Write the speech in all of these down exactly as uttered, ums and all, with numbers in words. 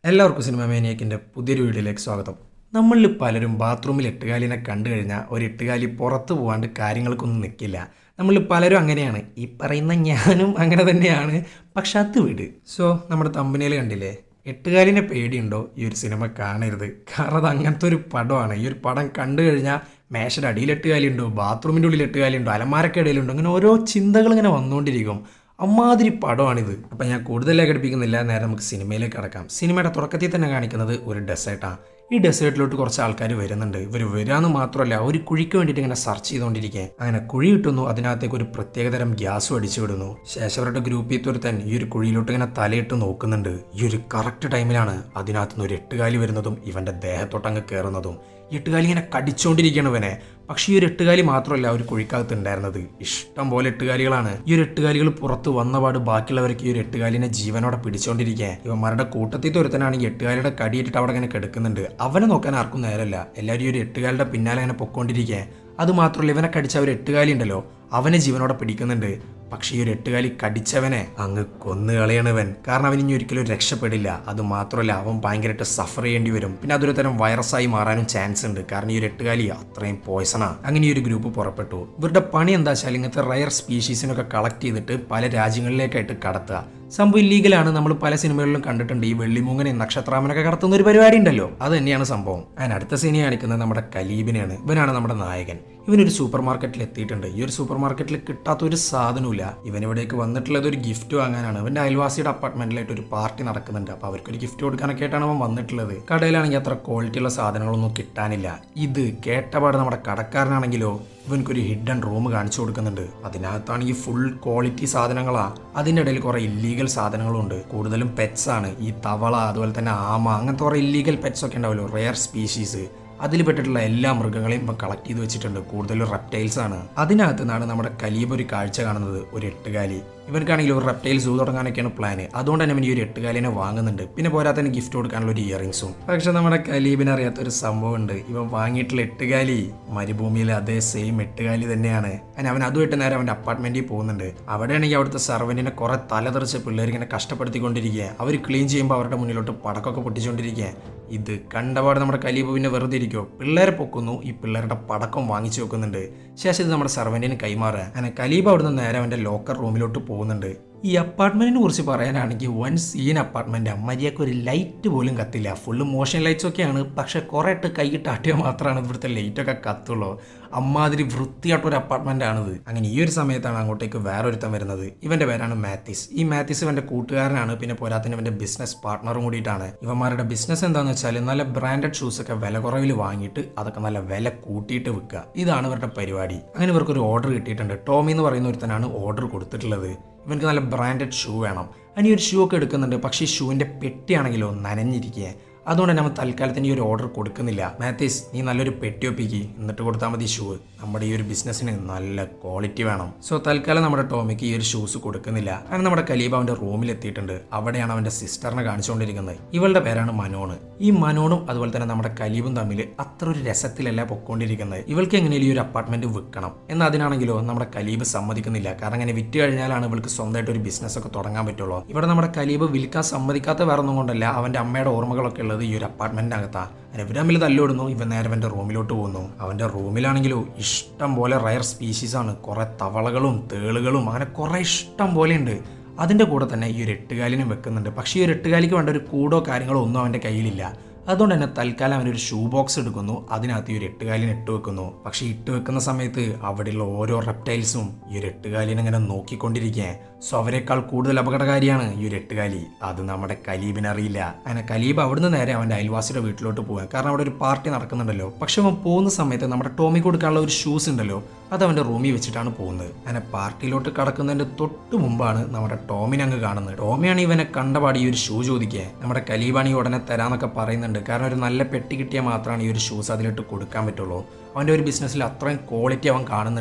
എല്ലാവർക്കും സിനിമ മേനിയക്കിൻ്റെ പുതിയൊരു വീഡിയോയിലേക്ക് സ്വാഗതം. നമ്മളിൽ പലരും ബാത്റൂമിൽ എട്ടുകാലിനെ കണ്ടു കഴിഞ്ഞാൽ ഒരു എട്ടുകാലി പുറത്തു പോകാണ്ട് കാര്യങ്ങൾക്കൊന്നും നിൽക്കില്ല. നമ്മളിൽ പലരും അങ്ങനെയാണ്. ഈ പറയുന്ന ഞാനും അങ്ങനെ തന്നെയാണ്. പക്ഷെ അത് വിട്. സോ നമ്മുടെ തമ്പനിയിൽ കണ്ടില്ലേ, എട്ടുകാലിനെ പേടിയുണ്ടോ? ഈ ഒരു സിനിമ കാണരുത്. കാരണം അത് അങ്ങനത്തെ ഒരു പടമാണ്. ഈ ഒരു പടം കണ്ടു കഴിഞ്ഞാൽ മേശയുടെ അടിയിൽ എട്ടുകാലിയുണ്ടോ, ബാത്റൂമിൻ്റെ ഉള്ളിൽ എട്ടുകാലിയുണ്ടോ, അലമാരക്ക് ഇടയിലുണ്ടോ, അങ്ങനെ ഓരോ ചിന്തകൾ ഇങ്ങനെ വന്നുകൊണ്ടിരിക്കും. അമ്മാതിരി പടമാണിത്. അപ്പം ഞാൻ കൂടുതലായി ഘടിപ്പിക്കുന്നില്ല, നേരെ നമുക്ക് സിനിമയിലേക്ക് കടക്കാം. സിനിമയുടെ തുടക്കത്തിൽ തന്നെ കാണിക്കുന്നത് ഒരു ഡെസേർട്ടാണ്. ഈ ഡെസേർട്ടിലോട്ട് കുറച്ച് ആൾക്കാർ വരുന്നുണ്ട്. ഇവർ വരാമെന്ന് മാത്രമല്ല, ഒരു കുഴിക്ക് വേണ്ടിയിട്ട് ഇങ്ങനെ സെർച്ച് ചെയ്തുകൊണ്ടിരിക്കുക. അങ്ങനെ കുഴി കിട്ടുന്നു, അതിനകത്തേക്ക് ഒരു പ്രത്യേകതരം ഗ്യാസും അടിച്ചു വിടുന്നു. ശേഷം അവരുടെ ഗ്രൂപ്പിൽ തൊരുത്തൻ ഈ ഒരു കുഴിയിലോട്ട് ഇങ്ങനെ തലയിട്ട് നോക്കുന്നുണ്ട്. ഈ ഒരു കറക്റ്റ് ടൈമിലാണ് അതിനകത്തുനിന്ന് ഒരു എട്ടുകാലി വരുന്നതും ഇവൻ്റെ ദേഹത്തോട്ടങ്ങ് കയറുന്നതും. എട്ടുകാലി ഇങ്ങനെ കടിച്ചുകൊണ്ടിരിക്കുകയാണ് ഇവനെ. പക്ഷേ ഈ ഒരു എട്ടുകാലി മാത്രമല്ല ഒരു കുഴിക്കകത്ത് ഉണ്ടായിരുന്നത്, ഇഷ്ടം പോലെ എട്ടുകാലികളാണ്. ഈ ഒരു എട്ടുകാലികൾ പുറത്ത് വന്നപാട് ബാക്കിയുള്ളവർക്ക് ഈ ഒരു എട്ടുകാലിനെ ജീവനോടെ പിടിച്ചുകൊണ്ടിരിക്കുക. ഇവന്മാരുടെ കൂട്ടത്തിൽ ഒരുത്തനാണ് ഈ എട്ടുകാലിയുടെ കടിയിട്ടിട്ട് അവിടെ ഇങ്ങനെ കിടക്കുന്നുണ്ട്. അവനെ നോക്കാൻ ആർക്കും നേരമല്ല. എല്ലാവരും ഈ ഒരു എട്ടുകാലിയുടെ പിന്നാലെ അങ്ങനെ പൊക്കോണ്ടിരിക്കുക. അത് മാത്രമല്ല, ഇവനെ കടിച്ച ഒരു എട്ടുകാലി ഉണ്ടല്ലോ, അവനെ ജീവനോടെ പിടിക്കുന്നുണ്ട്. പക്ഷേ ഈ ഒരു എട്ടുകാലി കടിച്ചവനെ അങ്ങ് കൊന്നു കളയണവൻ. കാരണം അവൻ ഇനി ഒരിക്കലും രക്ഷപ്പെടില്ല. അത് മാത്രമല്ല, അവൻ ഭയങ്കരമായിട്ട് സഫർ ചെയ്യേണ്ടി വരും. പിന്നെ അതൊരു തരം വൈറസായി മാറാനും ചാൻസ് ഉണ്ട്. കാരണം ഈ ഒരു എട്ടുകാലി അത്രയും പോയ്സണാ. അങ്ങനെ ഈ ഒരു ഗ്രൂപ്പ് പുറപ്പെട്ടു. ഇവരുടെ പണി എന്താ വെച്ചാൽ ഇങ്ങനത്തെ റയർ സ്പീഷീസിനൊക്കെ കളക്ട് ചെയ്തിട്ട് പല രാജ്യങ്ങളിലേക്കായിട്ട് കടത്തുക. സംഭവം ഇല്ലീഗലാണ്. നമ്മൾ പല സിനിമകളിലും കണ്ടിട്ടുണ്ട്. ഈ വെള്ളിമൂങ്ങനെ നക്ഷത്രാമനൊക്കെ കടത്തുന്ന ഒരു പരിപാടി ഉണ്ടല്ലോ, അത് തന്നെയാണ് സംഭവം. അതിന് അടുത്ത സീനി കാണിക്കുന്നത് നമ്മുടെ കലീബിനെയാണ്. ഇവനാണ് നമ്മുടെ നായകൻ. ഇവനൊരു സൂപ്പർ മാർക്കറ്റിൽ എത്തിയിട്ടുണ്ട്. ഈ ഒരു സൂപ്പർ മാർക്കറ്റിൽ കിട്ടാത്ത ഒരു സാധനമില്ല. ഇവൻ ഇവിടേക്ക് വന്നിട്ടുള്ളത് ഒരു ഗിഫ്റ്റ് വാങ്ങാനാണ്. ഇവന്റെ അയൽവാസിയുടെ അപ്പാർട്ട്മെന്റിലായിട്ട് ഒരു പാർട്ടി നടക്കുന്നുണ്ട്. അപ്പോൾ അവർക്കൊരു ഗിഫ്റ്റ് കൊടുക്കാനൊക്കെ ആയിട്ടാണ് അവൻ വന്നിട്ടുള്ളത്. കടയിലാണെങ്കിൽ അത്ര ക്വാളിറ്റിയുള്ള സാധനങ്ങളൊന്നും കിട്ടാനില്ല. ഇത് കേട്ടപാട് നമ്മുടെ കടക്കാരനാണെങ്കിലോ ഇവനക്കൊരു ഹിഡൻ റൂം കാണിച്ചു കൊടുക്കുന്നുണ്ട്. അതിനകത്താണെങ്കിൽ ഫുൾ ക്വാളിറ്റി സാധനങ്ങളാ. അതിൻ്റെ ഇടയിൽ കുറെ ഇല്ലീഗൽ സാധനങ്ങളും ഉണ്ട്. കൂടുതലും പെറ്റ്സ് ആണ്. ഈ തവള, അതുപോലെ തന്നെ ആമ, അങ്ങനത്തെ കുറെ ഇല്ലീഗൽ പെറ്റ്സ് ഒക്കെ ഉണ്ടാവുമല്ലോ, റെയർ സ്പീഷീസ്. അതിൽ പെട്ടിട്ടുള്ള എല്ലാ മൃഗങ്ങളെയും ഇപ്പം കളക്ട് ചെയ്ത് വെച്ചിട്ടുണ്ട്. കൂടുതലും റെപ്റ്റൈൽസ് ആണ്. അതിനകത്ത് നിന്നാണ് നമ്മുടെ കലീബ് ഒരു കാഴ്ച കാണുന്നത്, ഒരു എട്ടുകാലി. ഇവർക്കാണെങ്കിൽ ഒരു റെപ്റ്റൈൽ സൂ തുടങ്ങാനൊക്കെയാണ് പ്ലാന്. അതുകൊണ്ട് തന്നെ ഈ ഒരു എട്ടുകാലിനെ വാങ്ങുന്നുണ്ട്. പിന്നെ പോരാത്തന്നെ ഗിഫ്റ്റ് കൊടുക്കാനുള്ള ഒരു ഇയറിങ്സും. പക്ഷെ നമ്മുടെ കലീബിന് അറിയാത്തൊരു സംഭവം ഉണ്ട്. ഇവൻ വാങ്ങിയിട്ടുള്ള എട്ടുകാലി മരുഭൂമിയിലെ അതേ സെയിം എട്ടുകാലി തന്നെയാണ്. അങ്ങനെ അവൻ അതുമായിട്ട് നേരെ അവൻ്റെ അപ്പാർട്ട്മെന്റിൽ പോകുന്നുണ്ട്. അവിടെയാണെങ്കിൽ അവിടുത്തെ സർവന്റിനെ കുറെ തലതെറിച്ച് പിള്ളേർ ഇങ്ങനെ കഷ്ടപ്പെടുത്തിക്കൊണ്ടിരിക്കുക. അവർ ക്ലീൻ ചെയ്യുമ്പോൾ അവരുടെ മുന്നിലോട്ട് പടക്കമൊക്കെ പൊട്ടിച്ചുകൊണ്ടിരിക്കുക. ഇത് കണ്ടപാട് നമ്മുടെ കലീബ് പിന്നെ വെറുതെ ഇരിക്കുമോ, പിള്ളേരെ പൊക്കുന്നു. ഈ പിള്ളേരുടെ പടക്കം വാങ്ങിച്ചു വെക്കുന്നുണ്ട്. ശേഷം ഇത് നമ്മുടെ സർവന്റിന് കൈമാറുക. അങ്ങനെ കലീബ് അവിടുന്ന് നേരെ അവൻ്റെ ലോക്കർ റൂമിലോട്ട് പോകുന്നുണ്ട്. ഈ അപ്പാർട്ട്മെന്റിനെ കുറിച്ച് പറയാനാണെങ്കിൽ വൺ സീൻ അപ്പാർട്ട്മെന്റ്. മര്യാദക്ക് ഒരു ലൈറ്റ് പോലും കത്തില്ല. ഫുള്ള് മോഷൻ ലൈറ്റ്സ് ഒക്കെയാണ്. പക്ഷെ കുറെ ഇട്ട് കൈയിട്ട് ആട്ടിയാൽ മാത്രമാണ് ഇവിടുത്തെ ലൈറ്റൊക്കെ കത്തുള്ളൂ. അമ്മാതിരി വൃത്തിയായിട്ടൊരു അപ്പാർട്ട്മെന്റ് ആണിത്. അങ്ങനെ ഈ ഒരു സമയത്താണ് അങ്ങോട്ടേക്ക് വേറൊരുത്തൻ വരുന്നത്. ഇവന്റെ പേരാണ് മാത്യൂസ്. ഈ മാത്യൂസ് ഇവന്റെ കൂട്ടുകാരനാണ്. പിന്നെ പോരാത്തിന് ഇവന്റെ ബിസിനസ് പാർട്ട്ണറും കൂടിയിട്ടാണ്. ഇവന്മാരുടെ ബിസിനസ് എന്താണെന്ന് വെച്ചാൽ നല്ല ബ്രാൻഡഡ് ഷൂസ് ഒക്കെ വില കുറവിൽ വാങ്ങിയിട്ട് അതൊക്കെ നല്ല വില കൂട്ടിയിട്ട് വിൽക്കുക. ഇതാണ് ഇവരുടെ പരിപാടി. അങ്ങനെ ഇവർക്ക് ഒരു ഓർഡർ കിട്ടിയിട്ടുണ്ട്. ടോമി എന്ന് പറയുന്ന ഒരുത്തനാണ് ഓർഡർ കൊടുത്തിട്ടുള്ളത്. ഇവർക്ക് നല്ല ബ്രാൻഡഡ് ഷൂ വേണം. അതിന് ഒരു ഷൂ ഒക്കെ എടുക്കുന്നുണ്ട്. പക്ഷേ ഈ ഷൂവിൻ്റെ പെട്ടിയാണെങ്കിലോ നനഞ്ഞിരിക്കുക. അതുകൊണ്ട് നമ്മൾ തൽക്കാലത്തിന് ഈ ഒരു ഓർഡർ കൊടുക്കുന്നില്ല. മാത്യൂസ്, നീ നല്ലൊരു പെട്ടി ഒപ്പിക്ക്, എന്നിട്ട് കൊടുത്താൽ മതി ഷൂ. നമ്മുടെ ഈ ഒരു ബിസിനസ്സിന് നല്ല ക്വാളിറ്റി വേണം. സോ തൽക്കാലം നമ്മുടെ ടോമിക്ക് ഈ ഒരു ഷൂസ് കൊടുക്കുന്നില്ല. അങ്ങനെ നമ്മുടെ കലീബ് അവൻ്റെ റൂമിൽ എത്തിയിട്ടുണ്ട്. അവിടെയാണ് അവൻ്റെ സിസ്റ്ററിനെ കാണിച്ചുകൊണ്ടിരിക്കുന്നത്. ഇവളുടെ പേരാണ് മനോണ്. ഈ മനോണും അതുപോലെ തന്നെ നമ്മുടെ കലീബും തമ്മിൽ അത്ര ഒരു രസത്തിലല്ല പൊക്കോണ്ടിരിക്കുന്നത്. ഇവൾക്ക് എങ്ങനെയും ഈ ഒരു അപ്പാർട്ട്മെന്റ് വിൽക്കണം. എന്നാൽ അതിനാണെങ്കിലോ നമ്മുടെ കലീബ് സമ്മതിക്കുന്നില്ല. കാരണം അങ്ങനെ വിറ്റ് കഴിഞ്ഞാലാണ് ഇവൾക്ക് സ്വന്തമായിട്ട് ഒരു ബിസിനസ് ഒക്കെ തുടങ്ങാൻ പറ്റുള്ളൂ. ഇവിടെ നമ്മുടെ കലീബ് വിൽക്കാൻ സമ്മതിക്കാത്ത വേറെ ഒന്നും കൊണ്ടല്ല, അവൻ്റെ അമ്മയുടെ ഓർമ്മകളൊക്കെ ഉള്ളത് ഈ ഒരു അപ്പാർട്ട്മെന്റിനകത്താണ്. അങ്ങനെ ഇവർ തമ്മിൽ തല്ലോടുന്നു. ഇവൻ നേരെ അവൻ്റെ റൂമിലോട്ട് പോകുന്നു. അവൻ്റെ റൂമിലാണെങ്കിലോ ഇഷ്ടം പോലെ റയർ സ്പീഷീസ് ആണ്. കുറെ തവളകളും തേളുകളും അങ്ങനെ കുറെ ഇഷ്ടം പോലെ ഉണ്ട്. അതിൻ്റെ കൂടെ തന്നെ ഈ ഒരു എട്ടുകാലിനും വെക്കുന്നുണ്ട്. പക്ഷേ ഈ ഒരു എട്ടുകാലിക്ക് വേണ്ട ഒരു കൂടോ കാര്യങ്ങളോ ഒന്നും അവൻ്റെ കയ്യിലില്ല. അതുകൊണ്ട് തന്നെ തൽക്കാലം അവനൊരു ഷൂ ബോക്സ് എടുക്കുന്നു. അതിനകത്ത് ഈ ഒരു എട്ടുകാലിന് ഇട്ട് വെക്കുന്നു. പക്ഷെ ഇട്ട് വെക്കുന്ന സമയത്ത് അവിടെയുള്ള ഓരോ റെപ്റ്റൈൽസും ഈ ഒരു എട്ടുകാലിനെ ഇങ്ങനെ നോക്കിക്കൊണ്ടിരിക്കുക. സോ അവരെക്കാൾ കൂടുതൽ അപകടകാരിയാണ് ഈ ഒരു എട്ടുകാലി. അത് നമ്മുടെ കലീബിന് അറിയില്ല. അങ്ങനെ കലീബ് അവിടുന്ന് നേരെ അവൻ്റെ അയൽവാസിയുടെ വീട്ടിലോട്ട് പോകാൻ. കാരണം അവിടെ ഒരു പാർട്ടി നടക്കുന്നുണ്ടല്ലോ. പക്ഷെ അവൻ പോകുന്ന സമയത്ത് നമ്മുടെ ടോമി കൊടുക്കാനുള്ള ഒരു ഷൂസ് ഉണ്ടല്ലോ, അത് അവൻ്റെ റൂമിൽ വെച്ചിട്ടാണ് പോകുന്നത്. അങ്ങനെ പാർട്ടിയിലോട്ട് കടക്കുന്നതിൻ്റെ തൊട്ട് മുമ്പാണ് നമ്മുടെ ടോമിനെ അങ്ങ് കാണുന്നത്. ടോമിയാണ് ഇവനെ കണ്ടപാടി ഈ ഒരു ഷൂ ചോദിക്കുക. നമ്മുടെ കലീബാണി ഉടനെ തരാന്നൊക്കെ പറയുന്നുണ്ട്. കാരണം ഒരു നല്ല പെട്ടി കിട്ടിയാൽ മാത്രമാണ് ഈ ഒരു ഷൂസ് അതിലിട്ട് കൊടുക്കാൻ പറ്റുള്ളൂ. അവൻ്റെ ഒരു ബിസിനസ്സിൽ അത്രയും ക്വാളിറ്റി അവൻ കാണുന്നുണ്ട്.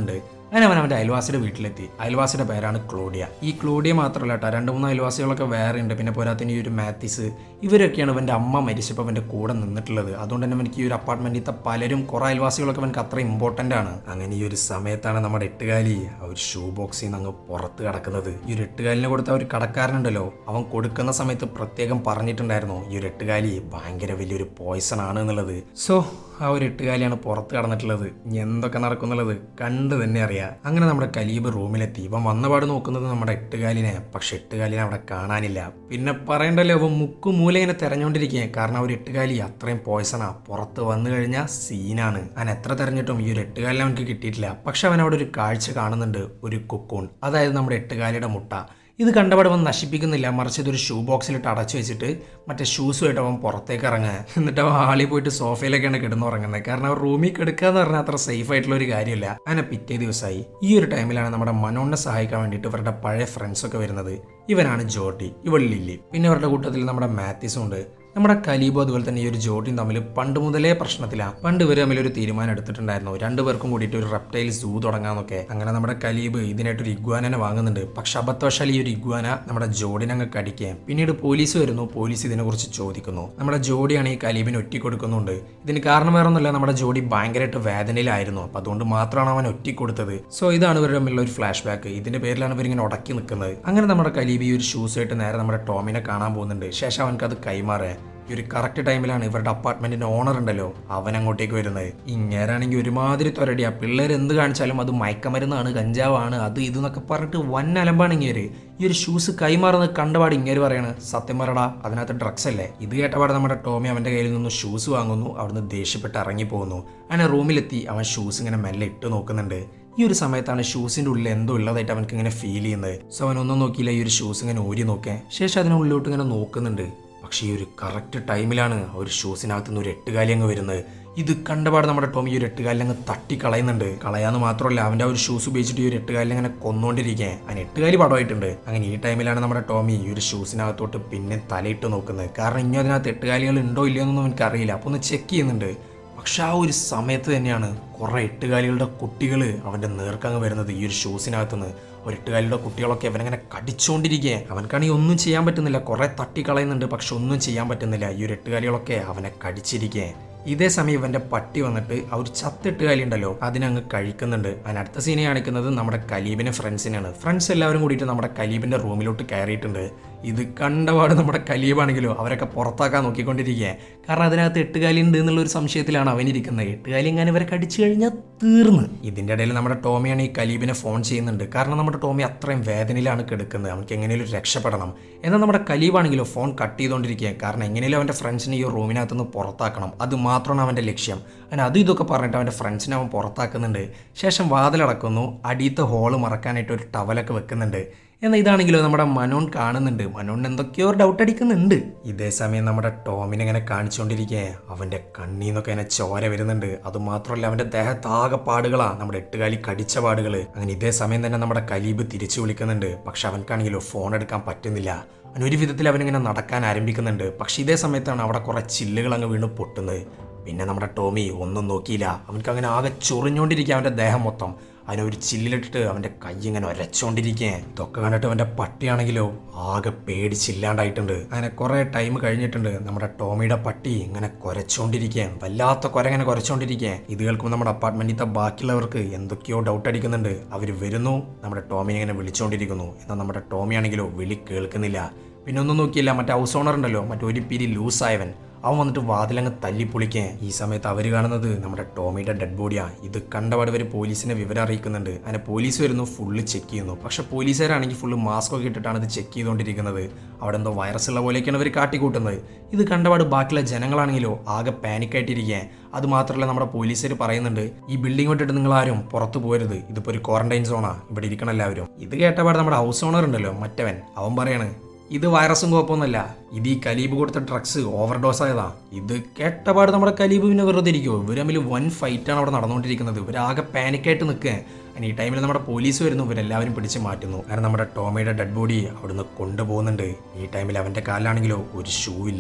അങ്ങനെ അവൻ അവൻ്റെ അയൽവാസിയുടെ വീട്ടിലെത്തി. അയൽവാസിയുടെ പേരാണ് ക്ലോഡിയ. ഈ ക്ലോഡിയ മാത്രമല്ല കേട്ടോ, രണ്ട് മൂന്ന് അയൽവാസികളൊക്കെ വേറെ ഉണ്ട്. പിന്നെ പോരാത്തിന് ഈ ഒരു മാത്യൂസ്, ഇവരൊക്കെയാണ് അവൻ്റെ അമ്മ മരിച്ചപ്പോൾ അവൻ്റെ കൂടെ നിന്നിട്ടുള്ളത്. അതുകൊണ്ട് തന്നെ അവനക്ക് ഈ ഒരു അപ്പാർട്ട്മെൻറ്റിലത്തെ പലരും കുറേ അയൽവാസികളൊക്കെ അവനക്ക് അത്ര ഇമ്പോർട്ടൻ്റ് ആണ്. അങ്ങനെ ഈ ഒരു സമയത്താണ് നമ്മുടെ എട്ടുകാലി ആ ഒരു ഷൂ ബോക്സിൽ നിന്ന് അങ്ങ് പുറത്ത് കിടക്കുന്നത്. ഈ ഒരു എട്ടുകാലിനെ കൊടുത്ത ഒരു കടക്കാരനുണ്ടല്ലോ, അവൻ കൊടുക്കുന്ന സമയത്ത് പ്രത്യേകം പറഞ്ഞിട്ടുണ്ടായിരുന്നു ഈ ഒരു എട്ടുകാലി ഭയങ്കര വലിയൊരു പോയ്സൺ ആണ് എന്നുള്ളത്. സോ ആ ഒരു എട്ടുകാലിയാണ് പുറത്ത് കടന്നിട്ടുള്ളത്. ഇനി എന്തൊക്കെ നടക്കുന്നുള്ളത് കണ്ട് തന്നെ അറിയാം. അങ്ങനെ നമ്മുടെ കലീബ് റൂമിലെത്തി. ഇവൻ വന്നപാട് നോക്കുന്നത് നമ്മുടെ എട്ടുകാലിനെ, പക്ഷെ എട്ടുകാലിനെ അവിടെ കാണാനില്ല. പിന്നെ പറയണ്ടല്ലോ, അവൻ മുക്കും മൂല ഇങ്ങനെ തെരഞ്ഞുകൊണ്ടിരിക്കുക. കാരണം ആ ഒരു എട്ടുകാലി അത്രയും പോയ്സണാ, പുറത്ത് വന്നു കഴിഞ്ഞാൽ സീനാണ്. അവൻ എത്ര തെരഞ്ഞിട്ടും ഈ ഒരു എട്ടുകാലിനെ അവനക്ക് കിട്ടിയിട്ടില്ല. പക്ഷെ അവൻ അവിടെ ഒരു കാഴ്ച കാണുന്നുണ്ട്, ഒരു കുക്കൂൺ, അതായത് നമ്മുടെ എട്ടുകാലിയുടെ മുട്ട. ഇത് കണ്ടപാട് അവൻ നശിപ്പിക്കുന്നില്ല, മറിച്ച് ഇതൊരു ഷൂ ബോക്സിലിട്ട് അടച്ചു വെച്ചിട്ട് മറ്റേ ഷൂസുമായിട്ട് അവൻ പുറത്തേക്ക് ഇറങ്ങുക. എന്നിട്ട് അവൻ ഹാളിൽ പോയിട്ട് സോഫയിലൊക്കെയാണ് കിടന്നുറങ്ങുന്നത്. കാരണം അവൻ റൂമിൽ കിടക്കുക എന്ന് പറഞ്ഞാൽ അത്ര സേഫ് ആയിട്ടുള്ള ഒരു കാര്യമില്ല. അങ്ങനെ പിറ്റേ ദിവസമായി. ഈ ഒരു ടൈമിലാണ് നമ്മുടെ മനോണിനെ സഹായിക്കാൻ വേണ്ടിയിട്ട് ഇവരുടെ പഴയ ഫ്രണ്ട്സൊക്കെ വരുന്നത്. ഇവനാണ് ജോർഡി, ഇവൾ ലില്ലി. പിന്നെ അവരുടെ കൂട്ടത്തിൽ നമ്മുടെ മാത്യൂസും ഉണ്ട്. നമ്മുടെ കലീബോ അതുപോലെ തന്നെ ഈ ഒരു ജോർഡിയും തമ്മിൽ പണ്ട് മുതലേ പ്രശ്നത്തിലാണ്. പണ്ട് ഇവർ തമ്മിൽ ഒരു തീരുമാനം എടുത്തിട്ടുണ്ടായിരുന്നു, രണ്ടുപേർക്കും കൂടിയിട്ട് ഒരു റെപ്റ്റൈൽ സൂ തുടങ്ങാന്നൊക്കെ. അങ്ങനെ നമ്മുടെ കലീബ് ഇതിനായിട്ടൊരു ഇഗ്വാനെ വാങ്ങുന്നുണ്ട്. പക്ഷെ അബദ്ധവശാൽ ഈ ഒരു ഇഗ്വാന നമ്മുടെ ജോഡിനെ അങ്ങ് കടിക്കുകയും പിന്നീട് പോലീസ് വരുന്നു. പോലീസ് ഇതിനെക്കുറിച്ച് ചോദിക്കുന്നു. നമ്മുടെ ജോഡിയാണ് ഈ കലീബിന് ഒറ്റി കൊടുക്കുന്നുണ്ട്. ഇതിന് കാരണം വേറെ ഒന്നുമില്ല, നമ്മുടെ ജോഡി ഭയങ്കരമായിട്ട് വേദനയിലായിരുന്നു. അപ്പൊ അതുകൊണ്ട് മാത്രമാണ് അവൻ ഒറ്റി കൊടുത്തത്. സോ ഇതാണ് ഇവരുടെ തമ്മിലുള്ള ഒരു ഫ്ലാഷ് ബാക്ക്. ഇതിന്റെ പേരിലാണ് ഇവരിങ്ങനെ ഉടക്കി നിൽക്കുന്നത്. അങ്ങനെ നമ്മുടെ കലീബ് ഈ ഒരു ഷൂസ് ആയിട്ട് നേരെ നമ്മുടെ ടോമിനെ കാണാൻ പോകുന്നുണ്ട്. ശേഷം അവനക്ക് അത് കൈമാറുക. ഈ ഒരു കറക്റ്റ് ടൈമിലാണ് ഇവരുടെ അപ്പാർട്ട്മെന്റിന്റെ ഓണർ ഉണ്ടല്ലോ, അവൻ അങ്ങോട്ടേക്ക് വരുന്നത്. ഇങ്ങേരാണെങ്കിൽ ഒരുമാതിരി തൊരടിയാ. പിള്ളേർ എന്ത് കാണിച്ചാലും അത് മയക്കമരുന്നാണ്, കഞ്ചാവാണ്, അത് ഇതെന്നൊക്കെ പറഞ്ഞിട്ട് വൻ അലമ്പാണ് ഇങ്ങേര്. ഈ ഒരു ഷൂസ് കൈമാറുന്നത് കണ്ടപാട് ഇങ്ങേര് പറയാണ്, സത്യം പറടാ അതിനകത്ത് ഡ്രഗ്സ് അല്ലേ. ഇത് കേട്ടപാട് നമ്മുടെ ടോമി അവന്റെ കയ്യിൽ നിന്ന് ഷൂസ് വാങ്ങുന്നു. അവിടുന്ന് ദേഷ്യപ്പെട്ട് ഇറങ്ങി പോകുന്നു. അങ്ങനെ റൂമിലെത്തി അവൻ ഷൂസ് ഇങ്ങനെ മെല്ലെ ഇട്ട് നോക്കുന്നുണ്ട്. ഈ ഒരു സമയത്താണ് ഷൂസിന്റെ ഉള്ളിൽ എന്തോ ഉള്ളതായിട്ട് അവനക്ക് ഇങ്ങനെ ഫീൽ ചെയ്യുന്നത്. സോ അവനൊന്നും നോക്കിയില്ല, ഈ ഒരു ഷൂസ് ഇങ്ങനെ ഊരി നോക്കേ. ശേഷം അതിനുള്ളിലോട്ട് ഇങ്ങനെ നോക്കുന്നുണ്ട്. പക്ഷേ ഈ ഒരു കറക്റ്റ് ടൈമിലാണ് ഒരു ഷൂസിനകത്ത് നിന്ന് ഒരു എട്ടുകാലി അങ്ങ് വരുന്നത്. ഇത് കണ്ടപാട് നമ്മുടെ ടോമി ഈ ഒരു എട്ടുകാലിൽ അങ്ങ് തട്ടി കളയുന്നുണ്ട്. കളയാന്ന് മാത്രമല്ല, അവൻ്റെ ആ ഒരു ഷൂസ് ഉപയോഗിച്ചിട്ട് ഈ ഒരു എട്ടുകാലിൽ അങ്ങനെ കൊന്നുകൊണ്ടിരിക്കുക. അതിന് എട്ടുകാലി പടമായിട്ടുണ്ട്. അങ്ങനെ ഈ ടൈമിലാണ് നമ്മുടെ ടോമി ഈ ഒരു ഷൂസിനകത്തോട്ട് പിന്നെ തലയിട്ട് നോക്കുന്നത്. കാരണം ഇനി അതിനകത്ത് എട്ടുകാലികൾ ഉണ്ടോ ഇല്ലയോ എന്നൊന്നും എനിക്കറിയില്ല. അപ്പോൾ ഒന്ന് ചെക്ക് ചെയ്യുന്നുണ്ട്. പക്ഷെ ആ ഒരു സമയത്ത് തന്നെയാണ് കുറേ എട്ടുകാലികളുടെ കുട്ടികൾ അവൻ്റെ നേർക്കങ്ങ് വരുന്നത്. ഈ ഒരു ഷൂസിനകത്തുനിന്ന് ഒരു എട്ടുകാലിയുടെ കുട്ടികളൊക്കെ അവനങ്ങനെ കടിച്ചുകൊണ്ടിരിക്കുക. അവനക്കാണെങ്കിൽ ഒന്നും ചെയ്യാൻ പറ്റുന്നില്ല. കുറേ തട്ടിക്കളയുന്നുണ്ട്, പക്ഷെ ഒന്നും ചെയ്യാൻ പറ്റുന്നില്ല. ഈ ഒരു എട്ടുകാലികളൊക്കെ അവനെ കടിച്ചിരിക്കുക. ഇതേ സമയം ഇവൻ്റെ പട്ടി വന്നിട്ട് ആ ഒരു ചത്തെട്ടുകാലി ഉണ്ടല്ലോ അതിനങ്ങ് കഴിക്കുന്നുണ്ട്. അതിനടുത്ത സീനെ കാണിക്കുന്നത് നമ്മുടെ കലീബിനെ ഫ്രണ്ട്സിനെയാണ്. ഫ്രണ്ട്സ് എല്ലാവരും കൂടിയിട്ട് നമ്മുടെ കലീബിൻ്റെ റൂമിലോട്ട് കയറിയിട്ടുണ്ട്. ഇത് കണ്ടപാട് നമ്മുടെ കലീബാണെങ്കിലോ അവരൊക്കെ പുറത്താക്കാൻ നോക്കിക്കൊണ്ടിരിക്കുക. കാരണം അതിനകത്ത് എട്ടുകാലി ഉണ്ട് എന്നുള്ളൊരു സംശയത്തിലാണ് അവനിരിക്കുന്നത്. എട്ടുകാലി എങ്ങനെ ഇവരെ കടിച്ചു കഴിഞ്ഞാൽ തീർന്ന്. ഇതിൻ്റെ ഇടയിൽ നമ്മുടെ ടോമിയാണ് ഈ കലീബിനെ ഫോൺ ചെയ്യുന്നുണ്ട്. കാരണം നമ്മുടെ ടോമി അത്രയും വേദനയിലാണ് കിടക്കുന്നത്, അവർക്ക് എങ്ങനെയും രക്ഷപ്പെടണം. എന്നാൽ നമ്മുടെ കലീബാണെങ്കിലോ ഫോൺ കട്ട് ചെയ്തുകൊണ്ടിരിക്കുക. കാരണം എങ്ങനെയും അവൻ്റെ ഫ്രണ്ട്സിനെ ഈ റൂമിനകത്തുനിന്ന് പുറത്താക്കണം, അത് മാത്രമാണ് അവൻ്റെ ലക്ഷ്യം. അങ്ങനെ അത് ഇതൊക്കെ പറഞ്ഞിട്ട് അവൻ്റെ ഫ്രണ്ട്സിനെ അവൻ പുറത്താക്കുന്നുണ്ട്. ശേഷം വാതിലടക്കുന്നു. അടിയത്തെ ഹോള് മറക്കാനായിട്ട് ഒരു ടവലൊക്കെ വെക്കുന്നുണ്ട്. എന്നാൽ ഇതാണെങ്കിലോ നമ്മുടെ മനോൻ കാണുന്നുണ്ട്. മനോണിന് എന്തൊക്കെയോ ഡൗട്ട് അടിക്കുന്നുണ്ട്. ഇതേ സമയം നമ്മുടെ ടോമിനെ ഇങ്ങനെ കാണിച്ചുകൊണ്ടിരിക്കുക. അവൻ്റെ കണ്ണിൽ നിന്നൊക്കെ ഇങ്ങനെ ചോര വരുന്നുണ്ട്. അതുമാത്രമല്ല അവൻ്റെ ദേഹത്താകെ പാടുകളാ, നമ്മുടെ എട്ടുകാലി കടിച്ച പാടുകൾ. അങ്ങനെ ഇതേ സമയം തന്നെ നമ്മുടെ കലീബ് തിരിച്ചു വിളിക്കുന്നുണ്ട്. പക്ഷെ അവൻക്കാണെങ്കിലോ ഫോൺ എടുക്കാൻ പറ്റുന്നില്ല. അവൻ ഒരു വിധത്തിൽ അവനിങ്ങനെ നടക്കാൻ ആരംഭിക്കുന്നുണ്ട്. പക്ഷെ ഇതേ സമയത്താണ് അവിടെ കുറേ ചില്ലുകൾ അങ്ങ് വീണ് പൊട്ടുന്നത്. പിന്നെ നമ്മുടെ ടോമി ഒന്നും നോക്കിയില്ല. അവനക്ക് അങ്ങനെ ആകെ ചൊറിഞ്ഞുകൊണ്ടിരിക്കുക അവൻ്റെ ദേഹം മൊത്തം. അതിനൊരു ചില്ലിലിട്ടിട്ട് അവൻ്റെ കൈ ഇങ്ങനെ ഒരച്ചുകൊണ്ടിരിക്കുക. ഇതൊക്കെ കണ്ടിട്ട് അവൻ്റെ പട്ടിയാണെങ്കിലോ ആകെ പേടിച്ചില്ലാണ്ടായിട്ടുണ്ട്. അങ്ങനെ കുറേ ടൈം കഴിഞ്ഞിട്ടുണ്ട്. നമ്മുടെ ടോമിയുടെ പട്ടി ഇങ്ങനെ കുരച്ചുകൊണ്ടിരിക്കുക, വല്ലാത്ത കുര ഇങ്ങനെ കുരച്ചുകൊണ്ടിരിക്കുക. ഇത് കേൾക്കുമ്പോൾ നമ്മുടെ അപ്പാർട്ട്മെൻറ്റിലത്തെ ബാക്കിയുള്ളവർക്ക് എന്തൊക്കെയോ ഡൗട്ട് അടിക്കുന്നുണ്ട്. അവർ വരുന്നു, നമ്മുടെ ടോമിനെ ഇങ്ങനെ വിളിച്ചുകൊണ്ടിരിക്കുന്നു. എന്നാൽ നമ്മുടെ ടോമിയാണെങ്കിലോ വിളി കേൾക്കുന്നില്ല. പിന്നെ ഒന്നും നോക്കിയില്ല, മറ്റേ ഹൗസ് ഓണർ ഉണ്ടല്ലോ, മറ്റൊരു പിരി ലൂസായവൻ, അവൻ വന്നിട്ട് വാതിലങ്ങ് തല്ലിപ്പൊളിക്കുക. ഈ സമയത്ത് അവർ കാണുന്നത് നമ്മുടെ ടോമിയുടെ ഡെഡ് ബോഡിയാണ്. ഇത് കണ്ടപാട് ഇവർ പോലീസിനെ വിവരം അറിയിക്കുന്നുണ്ട്. അങ്ങനെ പോലീസ് വരുന്നു, ഫുള്ള് ചെക്ക് ചെയ്യുന്നു. പക്ഷെ പോലീസുകാരാണെങ്കിൽ ഫുള്ള് മാസ്ക് ഒക്കെ ഇട്ടിട്ടാണ് ഇത് ചെക്ക് ചെയ്തുകൊണ്ടിരിക്കുന്നത്. അവിടെ എന്തോ വൈറസ് ഉള്ള പോലെയൊക്കെയാണ് അവർ കാട്ടിക്കൂട്ടുന്നത്. ഇത് കണ്ടപാട് ബാക്കിയുള്ള ജനങ്ങളാണെങ്കിലോ ആകെ പാനിക്കായിട്ടിരിക്കുക. അത് മാത്രമല്ല നമ്മുടെ പോലീസുകാർ പറയുന്നുണ്ട്, ഈ ബിൽഡിംഗ് വിട്ടിട്ട് നിങ്ങൾ ആരും പുറത്തു പോരുത്, ഇതിപ്പോൾ ഒരു ക്വാറന്റൈൻ സോണാണ്, ഇവിടെ ഇരിക്കണം എല്ലാവരും. ഇത് കേട്ടപാട് നമ്മുടെ ഹൗസ് ഓണർ ഉണ്ടല്ലോ മറ്റവൻ, അവൻ പറയാണ്, ഇത് വൈറസും കുഴപ്പമൊന്നുമല്ല, ഇത് ഈ കലീബ് കൊടുത്ത ഡ്രഗ്സ് ഓവർഡോസ് ആയതാ. ഇത് കേട്ടപാട് നമ്മുടെ കലീബ് പിന്നെ വെറുതെ ഇരിക്കുമോ? ഇവർ തമ്മിൽ വൻ ഫൈറ്റാണ് അവിടെ നടന്നുകൊണ്ടിരിക്കുന്നത്. ഇവരാകെ പാനിക്കായിട്ട് നിൽക്കുക. ഈ ടൈമിൽ നമ്മുടെ പോലീസ് വരുന്നു, ഇവരെല്ലാവരും പിടിച്ച് മാറ്റുന്നു. കാരണം നമ്മുടെ ടോമിയുടെ ഡെഡ് ബോഡി അവിടുന്ന് കൊണ്ടുപോകുന്നുണ്ട്. ഈ ടൈമിൽ അവൻ്റെ കാലിലാണെങ്കിലോ ഒരു ഷൂ ഇല്ല.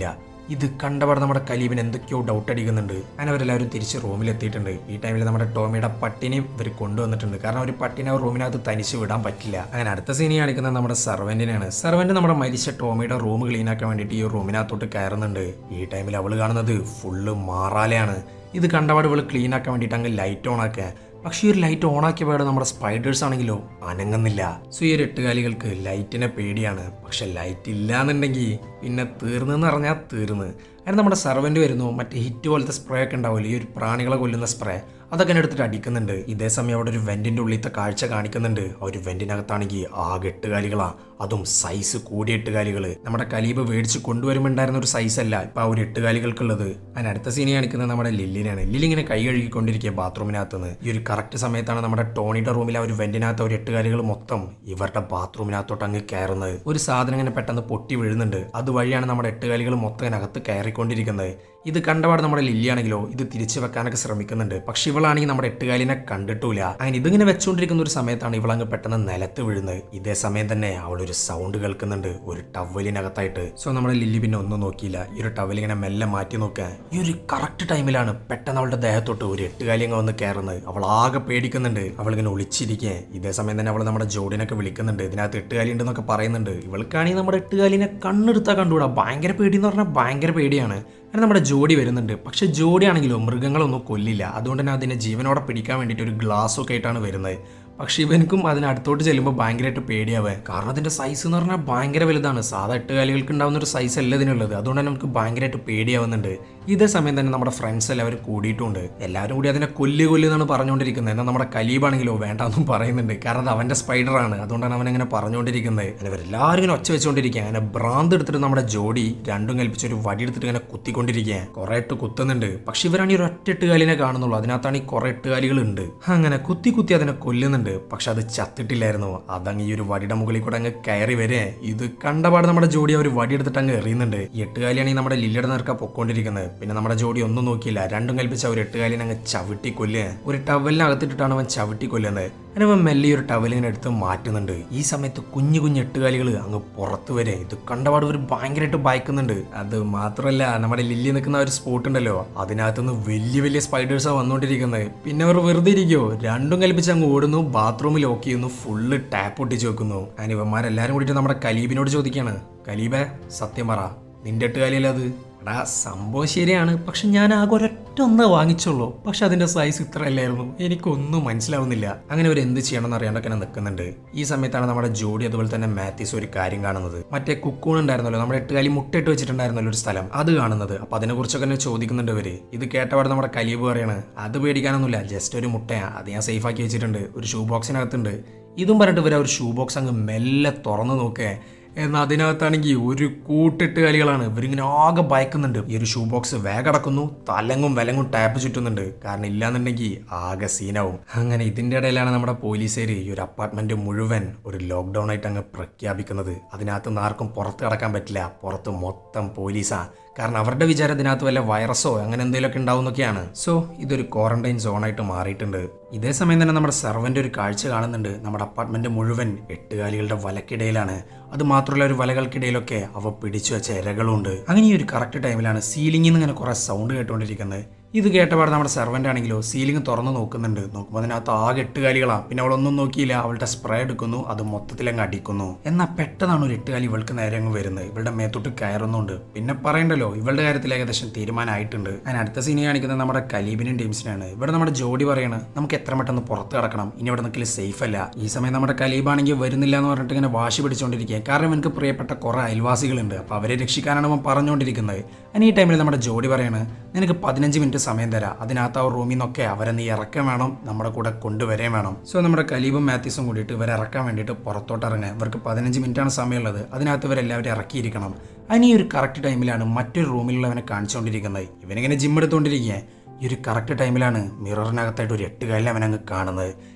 ഇത് കണ്ടപാട് നമ്മുടെ കലീബിന് എന്തൊക്കെയോ ഡൗട്ട് അടിക്കുന്നുണ്ട്. അങ്ങനെ അവരെല്ലാവരും തിരിച്ച് റൂമിലെത്തിയിട്ടുണ്ട്. ഈ ടൈമിൽ നമ്മുടെ ടോമിയുടെ പട്ടിനെ ഇവർ കൊണ്ടുവന്നിട്ടുണ്ട്. കാരണം ഒരു പട്ടിനെ ആ റൂമിനകത്ത് തനിച്ച് വിടാൻ പറ്റില്ല. അങ്ങനെ അടുത്ത സീനി കാണിക്കുന്നത് നമ്മുടെ സർവന്റിനെയാണ്. സർവന്റ് നമ്മുടെ മരിച്ച ടോമിയുടെ റൂം ക്ലീൻ ആക്കാൻ വേണ്ടിയിട്ട് ഈ റൂമിനകത്തോട്ട് കയറുന്നുണ്ട്. ഈ ടൈമിൽ അവള് കാണുന്നത് ഫുള്ള് മാറാലയാണ്. ഇത് കണ്ടപാട് ഇവള് ക്ലീൻ ആക്കാൻ വേണ്ടിയിട്ട് അങ്ങ് ലൈറ്റ് ഓൺ ആക്കുക. പക്ഷേ ഈ ഒരു ലൈറ്റ് ഓൺ ആക്കിയ പാട് നമ്മുടെ സ്പൈഡേഴ്സ് ആണെങ്കിലോ അനങ്ങുന്നില്ല. സോ ഈ ഒരു എട്ടുകാലികൾക്ക് ലൈറ്റിനെ പേടിയാണ്. പക്ഷെ ലൈറ്റ് ഇല്ലാന്നുണ്ടെങ്കിൽ പിന്നെ തീർന്നെന്ന് പറഞ്ഞാൽ തീർന്ന്. അങ്ങനെ നമ്മുടെ സർവന്റ് വരുന്നു. മറ്റേ ഹിറ്റ് പോലത്തെ സ്പ്രേ ഒക്കെ ഉണ്ടാവില്ല, ഈ ഒരു പ്രാണികളെ കൊല്ലുന്ന സ്പ്രേ, അതൊക്കെ എടുത്തിട്ട് അടിക്കുന്നുണ്ട്. ഇതേ സമയം അവിടെ ഒരു വെന്റിന്റെ ഉള്ളിലത്തെ കാഴ്ച കാണിക്കുന്നുണ്ട്. ആ ഒരു വെന്റിനകത്താണെങ്കിൽ ആകെ എട്ടുകാലികളാ, അതും സൈസ് കൂടിയ എട്ടുകാലികള്. നമ്മുടെ കലീബ് മേടിച്ച് കൊണ്ടുവരുമ്പോണ്ടായിരുന്ന ഒരു സൈസ് അല്ല ഇപ്പൊ ആ ഒരു എട്ടുകാലികൾക്കുള്ളത്. അതിന് അടുത്ത സീനി കാണിക്കുന്നത് നമ്മുടെ ലില്ലിനാണ്. ലില്ലി ഇങ്ങനെ കൈ കഴുകിക്കൊണ്ടിരിക്കുക ബാത്റൂമിനകത്തുനിന്ന്. ഈ ഒരു കറക്റ്റ് സമയത്താണ് നമ്മുടെ ടോണിയുടെ റൂമിലെ ഒരു വെന്റിനകത്ത് ഒരു എട്ടുകാലികൾ മൊത്തം ഇവരുടെ ബാത്റൂമിനകത്തോട്ട് അങ്ങ് കയറുന്നത്. ഒരു സാധനം ഇങ്ങനെ പെട്ടെന്ന് പൊട്ടി വീഴുന്നുണ്ട്. അതുവഴിയാണ് നമ്മുടെ എട്ടുകാലികൾ മൊത്തം അതിനകത്ത് കയറിക്കൊണ്ടിരിക്കുന്നത്. ഇത് കണ്ടപാട് നമ്മുടെ ലില്ലിയാണെങ്കിലോ ഇത് തിരിച്ചു വെക്കാനൊക്കെ ശ്രമിക്കുന്നുണ്ട്. പക്ഷെ ഇവളാണെങ്കിൽ നമ്മുടെ എട്ടുകാലിനെ കണ്ടിട്ടില്ല. അങ്ങനെ ഇതിങ്ങനെ വെച്ചുകൊണ്ടിരിക്കുന്ന ഒരു സമയത്താണ് ഇവളങ്ങ് പെട്ടെന്ന് നിലത്ത് വീഴുന്നത്. ഇതേ സമയം തന്നെ അവളൊരു സൗണ്ട് കേൾക്കുന്നുണ്ട് ഒരു ടവലിനകത്തായിട്ട്. സോ നമ്മുടെ ലില്ലി പിന്നെ ഒന്നും നോക്കിയില്ല. ഈ ഒരു ടവൽ ഇങ്ങനെ മെല്ലെ മാറ്റി നോക്കുക. ഈ ഒരു കറക്റ്റ് ടൈമിലാണ് പെട്ടെന്ന് അവളുടെ ദേഹത്തോട്ട് ഒരു എട്ടുകാലി അങ്ങ് വന്ന് കയറുന്നത്. അവൾ ആകെ പേടിക്കുന്നുണ്ട്. അവളിങ്ങനെ ഒളിച്ചിരിക്കുക. ഇതേ സമയം തന്നെ അവൾ നമ്മുടെ ജോഡിനൊക്കെ വിളിക്കുന്നുണ്ട്. ഇതിനകത്ത് എട്ടുകാലി ഉണ്ടെന്നൊക്കെ പറയുന്നുണ്ട്. ഇവൾക്കാണെങ്കിൽ നമ്മുടെ എട്ടുകാലിനെ കണ്ണെടുത്താൽ കണ്ടുകൂടാ. ഭയങ്കര പേടി എന്ന് പറഞ്ഞാൽ ഭയങ്കര പേടിയാണ്. അങ്ങനെ നമ്മുടെ ജോഡി വരുന്നുണ്ട്. പക്ഷെ ജോഡി ആണെങ്കിലോ മൃഗങ്ങളൊന്നും കൊല്ലില്ല. അതുകൊണ്ട് തന്നെ അതിനെ ജീവനോടെ പിടിക്കാൻ വേണ്ടിയിട്ട് ഒരു ഗ്ലാസ്സൊക്കെ ആയിട്ടാണ് വരുന്നത്. പക്ഷെ ഇവനക്കും അതിനടുത്തോട്ട് ചെല്ലുമ്പോൾ ഭയങ്കരമായിട്ട് പേടിയാവേ. കാരണം അതിന്റെ സൈസ് എന്ന് പറഞ്ഞാൽ ഭയങ്കര വലുതാണ്. സാധാ എട്ടുകാലികൾക്ക് ഉണ്ടാവുന്ന ഒരു സൈസ് അല്ല ഇതിനുള്ളത്. അതുകൊണ്ട് തന്നെ നമുക്ക് ഭയങ്കരമായിട്ട് പേടിയാവുന്നുണ്ട്. ഇതേ സമയം തന്നെ നമ്മുടെ ഫ്രണ്ട്സ് എല്ലാവരും കൂടിയിട്ടുണ്ട്. എല്ലാവരും കൂടി അതിനെ കൊല്ല് കൊല്ല് എന്നാണ് പറഞ്ഞുകൊണ്ടിരിക്കുന്നത്. എന്നാൽ നമ്മുടെ കലീബാണെങ്കിലോ വേണ്ടാന്നും പറയുന്നുണ്ട്. കാരണം അത് അവന്റെ സ്പൈഡറാണ്. അതുകൊണ്ടാണ് അവൻ അങ്ങനെ പറഞ്ഞുകൊണ്ടിരിക്കുന്നത്. അങ്ങനെ അവരെല്ലാവരും ഇങ്ങനെ ഒച്ച വെച്ചുകൊണ്ടിരിക്കുക. അങ്ങനെ ഭ്രാന്ത് എടുത്തിട്ട് നമ്മുടെ ജോഡി രണ്ടും കൽപ്പിച്ച് ഒരു വടി എടുത്തിട്ട് ഇങ്ങനെ കുത്തിക്കൊണ്ടിരിക്കുക. കുറെ ഇട്ട് കുത്തുന്നുണ്ട്. പക്ഷെ ഇവരാണ് ഒരു ഒറ്റ എട്ടുകാലിനെ കാണുന്നുള്ളൂ. അതിനകത്താണ് ഈ കുറെ എട്ടുകാലികൾ ഉണ്ട്. അങ്ങനെ കുത്തി കുത്തി അതിനെ കൊല്ലുന്നുണ്ട്. പക്ഷെ അത് ചത്തിട്ടില്ലായിരുന്നു. അതങ്ങ് ഈ ഒരു വടിയുടെ മുകളിൽ കൂടെ അങ്ങ് കയറി വരെ. ഇത് കണ്ടപാട് നമ്മുടെ ജോഡി ആ ഒരു വടി എടുത്തിട്ട് അങ്ങ് എറിയുന്നുണ്ട്. ഈ എട്ടുകാലിയാണെങ്കിൽ നമ്മുടെ ലില്ലിയുടെ നേർക്ക പൊക്കോണ്ടിരിക്കുന്നത്. പിന്നെ നമ്മുടെ ജോഡി ഒന്നും നോക്കിയില്ല. രണ്ടും കൽപ്പിച്ച ഒരു എട്ടുകാലിനെ അങ്ങ് ചവിട്ടി കൊല്ലുക. ഒരു ടവലിനകത്തിട്ടിട്ടാണ് അവൻ ചവിട്ടി കൊല്ലുന്നത്. അങ്ങനെ അവൻ മെല്ലെ ഒരു ടവലിങ്ങനെ എടുത്ത് മാറ്റുന്നുണ്ട്. ഈ സമയത്ത് കുഞ്ഞു കുഞ്ഞു എട്ടുകാലികൾ അങ്ങ് പുറത്ത് വരെ. ഇത് കണ്ടപാട് ഒരു ഭയങ്കരമായിട്ട് ഭയക്കുന്നുണ്ട്. അത് മാത്രമല്ല നമ്മുടെ ലില്ലി നിൽക്കുന്ന ഒരു സ്പോട്ട് ഉണ്ടല്ലോ, അതിനകത്തുനിന്ന് വലിയ വലിയ സ്പൈഡേഴ്സാണ് വന്നുകൊണ്ടിരിക്കുന്നത്. പിന്നെ അവർ വെറുതെ ഇരിക്കുമോ, രണ്ടും കൽപ്പിച്ച് അങ്ങ് ഓടുന്നു. ബാത്റൂമിൽ ലോക്ക് ചെയ്യുന്നു. ഫുള്ള് ടാപ്പ് ഒട്ടിച്ച് വെക്കുന്നു. അങ്ങനെ ഇവന്മാരെല്ലാരും കൂടിയിട്ട് നമ്മുടെ കലീബിനോട് ചോദിക്കാണ്, കലീബേ സത്യം പറ, നിന്റെ എട്ടുകാലിയല്ല അത്? എടാ സംഭവം ശരിയാണ്, പക്ഷെ ഞാൻ ആകെ ഒരൊറ്റ ഒന്നേ വാങ്ങിച്ചുള്ളൂ. പക്ഷെ അതിന്റെ സൈസ് ഇത്ര അല്ലായിരുന്നു. എനിക്കൊന്നും മനസ്സിലാവുന്നില്ല. അങ്ങനെ അവർ എന്ത് ചെയ്യണമെന്ന് അറിയാണ്ടൊക്കെ നിൽക്കുന്നുണ്ട്. ഈ സമയത്താണ് നമ്മുടെ ജോഡി അതുപോലെ തന്നെ മാത്യൂസ് ഒരു കാര്യം കാണുന്നത്. മറ്റേ കുക്കൂൺ ഉണ്ടായിരുന്നല്ലോ, നമ്മുടെ എട്ടുകാലി മുട്ടയിട്ട് വെച്ചിട്ടുണ്ടായിരുന്നല്ലോ ഒരു സ്ഥലം, അത് കാണുന്നത്. അപ്പൊ അതിനെ കുറിച്ചൊക്കെ തന്നെ ചോദിക്കുന്നുണ്ട് ഇവര്. ഇത് കേട്ടപാട് നമ്മുടെ കലീബ് പറയാണ്, അത് പേടിക്കാനൊന്നുമില്ല, ജസ്റ്റ് ഒരു മുട്ടയാണ്, അത് ഞാൻ സേഫ് ആക്കി വെച്ചിട്ടുണ്ട്, ഒരു ഷൂ ബോക്സിനകത്തുണ്ട്. ഇതും പറഞ്ഞിട്ട് ഇവർ ഒരു ഷൂ ബോക്സ് അങ്ങ് മെല്ലെ തുറന്നു നോക്കേ. എന്നാൽ അതിനകത്താണെങ്കിൽ ഒരു കൂട്ടിട്ട് കളികളാണ്. ഇവരിങ്ങനെ ആകെ ഭയക്കുന്നുണ്ട്. ഈ ഒരു ഷൂ ബോക്സ് വേഗടക്കുന്നു. തലങ്ങും വിലങ്ങും ടാപ്പ് ചുറ്റുന്നുണ്ട്. കാരണം ഇല്ലാന്നുണ്ടെങ്കിൽ ആകെ സീനാവും. അങ്ങനെ ഇതിൻ്റെ ഇടയിലാണ് നമ്മുടെ പോലീസുകാർ ഈ ഒരു അപ്പാർട്ട്മെന്റ് മുഴുവൻ ഒരു ലോക്ക്ഡൗൺ ആയിട്ട് അങ്ങ് പ്രഖ്യാപിക്കുന്നത്. അതിനകത്ത് നിന്ന് ആർക്കും പുറത്ത് കിടക്കാൻ പറ്റില്ല. പുറത്ത് മൊത്തം പോലീസാ. കാരണം അവരുടെ വിചാരം ഇതിനകത്ത് വല്ല വൈറസോ അങ്ങനെ എന്തെങ്കിലുമൊക്കെ ഉണ്ടാവുന്നൊക്കെയാണ്. സോ ഇതൊരു ക്വാറന്റൈൻ സോണായിട്ട് മാറിയിട്ടുണ്ട്. ഇതേ സമയം തന്നെ നമ്മുടെ സർവന്റ് ഒരു കാഴ്ച കാണുന്നുണ്ട്. നമ്മുടെ അപ്പാർട്ട്മെന്റ് മുഴുവൻ എട്ടുകാലികളുടെ വലക്കിടയിലാണ്. അത് മാത്രമല്ല ഒരു വലകൾക്കിടയിലൊക്കെ അവ പിടിച്ചു വെച്ച ഇരകളുണ്ട്. അങ്ങനെ ഈ ഒരു കറക്റ്റ് ടൈമിലാണ് സീലിംഗിൽ നിന്ന് ഇങ്ങനെ കുറെ സൗണ്ട് കേട്ടുകൊണ്ടിരിക്കുന്നത്. ഇത് കേട്ടപാട് നമ്മുടെ സെർവൻ്റ് ആണെങ്കിലോ സീലിംഗ് തുറന്ന് നോക്കുന്നുണ്ട്. നോക്കുമ്പോൾ അതിനകത്ത് ആകെ എട്ടുകാലികളാണ്. പിന്നെ അവളൊന്നും നോക്കിയില്ല, അവളുടെ സ്പ്രേ എടുക്കുന്നു, അത് മൊത്തത്തിൽ അങ്ങ് അടിക്കുന്നു. എന്നാൽ പെട്ടെന്നാണ് ഒരു എട്ടുകാലി ഇവൾക്ക് നേരെ അങ്ങ് വരുന്നത്. ഇവളുടെ മേത്തോട്ട് കയറുന്നുണ്ട്. പിന്നെ പറയണ്ടല്ലോ, ഇവളുടെ കാര്യത്തിൽ ഏകദേശം തീരുമാനമായിട്ടുണ്ട്. അതിന് അടുത്ത സീനി കാണിക്കുന്നത് നമ്മുടെ കലീബിനും ടീംസിനാണ്. ഇവിടെ നമ്മുടെ ജോഡി പറയണ നമുക്ക് എത്ര പെട്ടെന്ന് പുറത്ത് കിടക്കണം, ഇനി ഇവിടെ നിൽക്കൽ സേഫ് അല്ല. ഈ സമയം നമ്മുടെ കലീബാണെങ്കിൽ വരുന്നില്ല എന്ന് പറഞ്ഞിട്ട് ഇങ്ങനെ വാശി പിടിച്ചുകൊണ്ടിരിക്കുക. കാരണം എനിക്ക് പ്രിയപ്പെട്ട കുറെ അയൽവാസികളുണ്ട്, അപ്പോൾ അവരെ രക്ഷിക്കാനാണ് അവൻ പറഞ്ഞുകൊണ്ടിരിക്കുന്നത്. അതിന് ഈ ടൈമിൽ നമ്മുടെ ജോഡി പറയണ നിനക്ക് പതിനഞ്ച് മിനിറ്റ് സമയം തരാം, അതിനകത്ത് ആ റൂമിൽ നിന്നൊക്കെ അവരെ നീ ഇറക്കാൻ വേണം, നമ്മുടെ കൂടെ കൊണ്ടുവരേ വേണം. സോ നമ്മുടെ കലീബും മാത്യൂസും കൂടിയിട്ട് ഇവരെ ഇറക്കാൻ വേണ്ടിയിട്ട് പുറത്തോട്ട് ഇറങ്ങുക. ഇവർക്ക് പതിനഞ്ച് മിനിറ്റാണ് സമയമുള്ളത്. അതിനകത്ത് ഇവരെല്ലാവരും ഇറക്കിയിരിക്കണം. അതിന് ഈ ഒരു കറക്റ്റ് ടൈമിലാണ് മറ്റൊരു റൂമിലുള്ളവനെ കാണിച്ചുകൊണ്ടിരിക്കുന്നത്. ഇവനിങ്ങനെ ജിം എടുത്തുകൊണ്ടിരിക്കുക. ഈ ഒരു കറക്റ്റ് ടൈമിലാണ് മിററിനകത്തായിട്ട് ഒരു എട്ടുകാലിൽ അവനങ്ങ് കാണുന്നത്.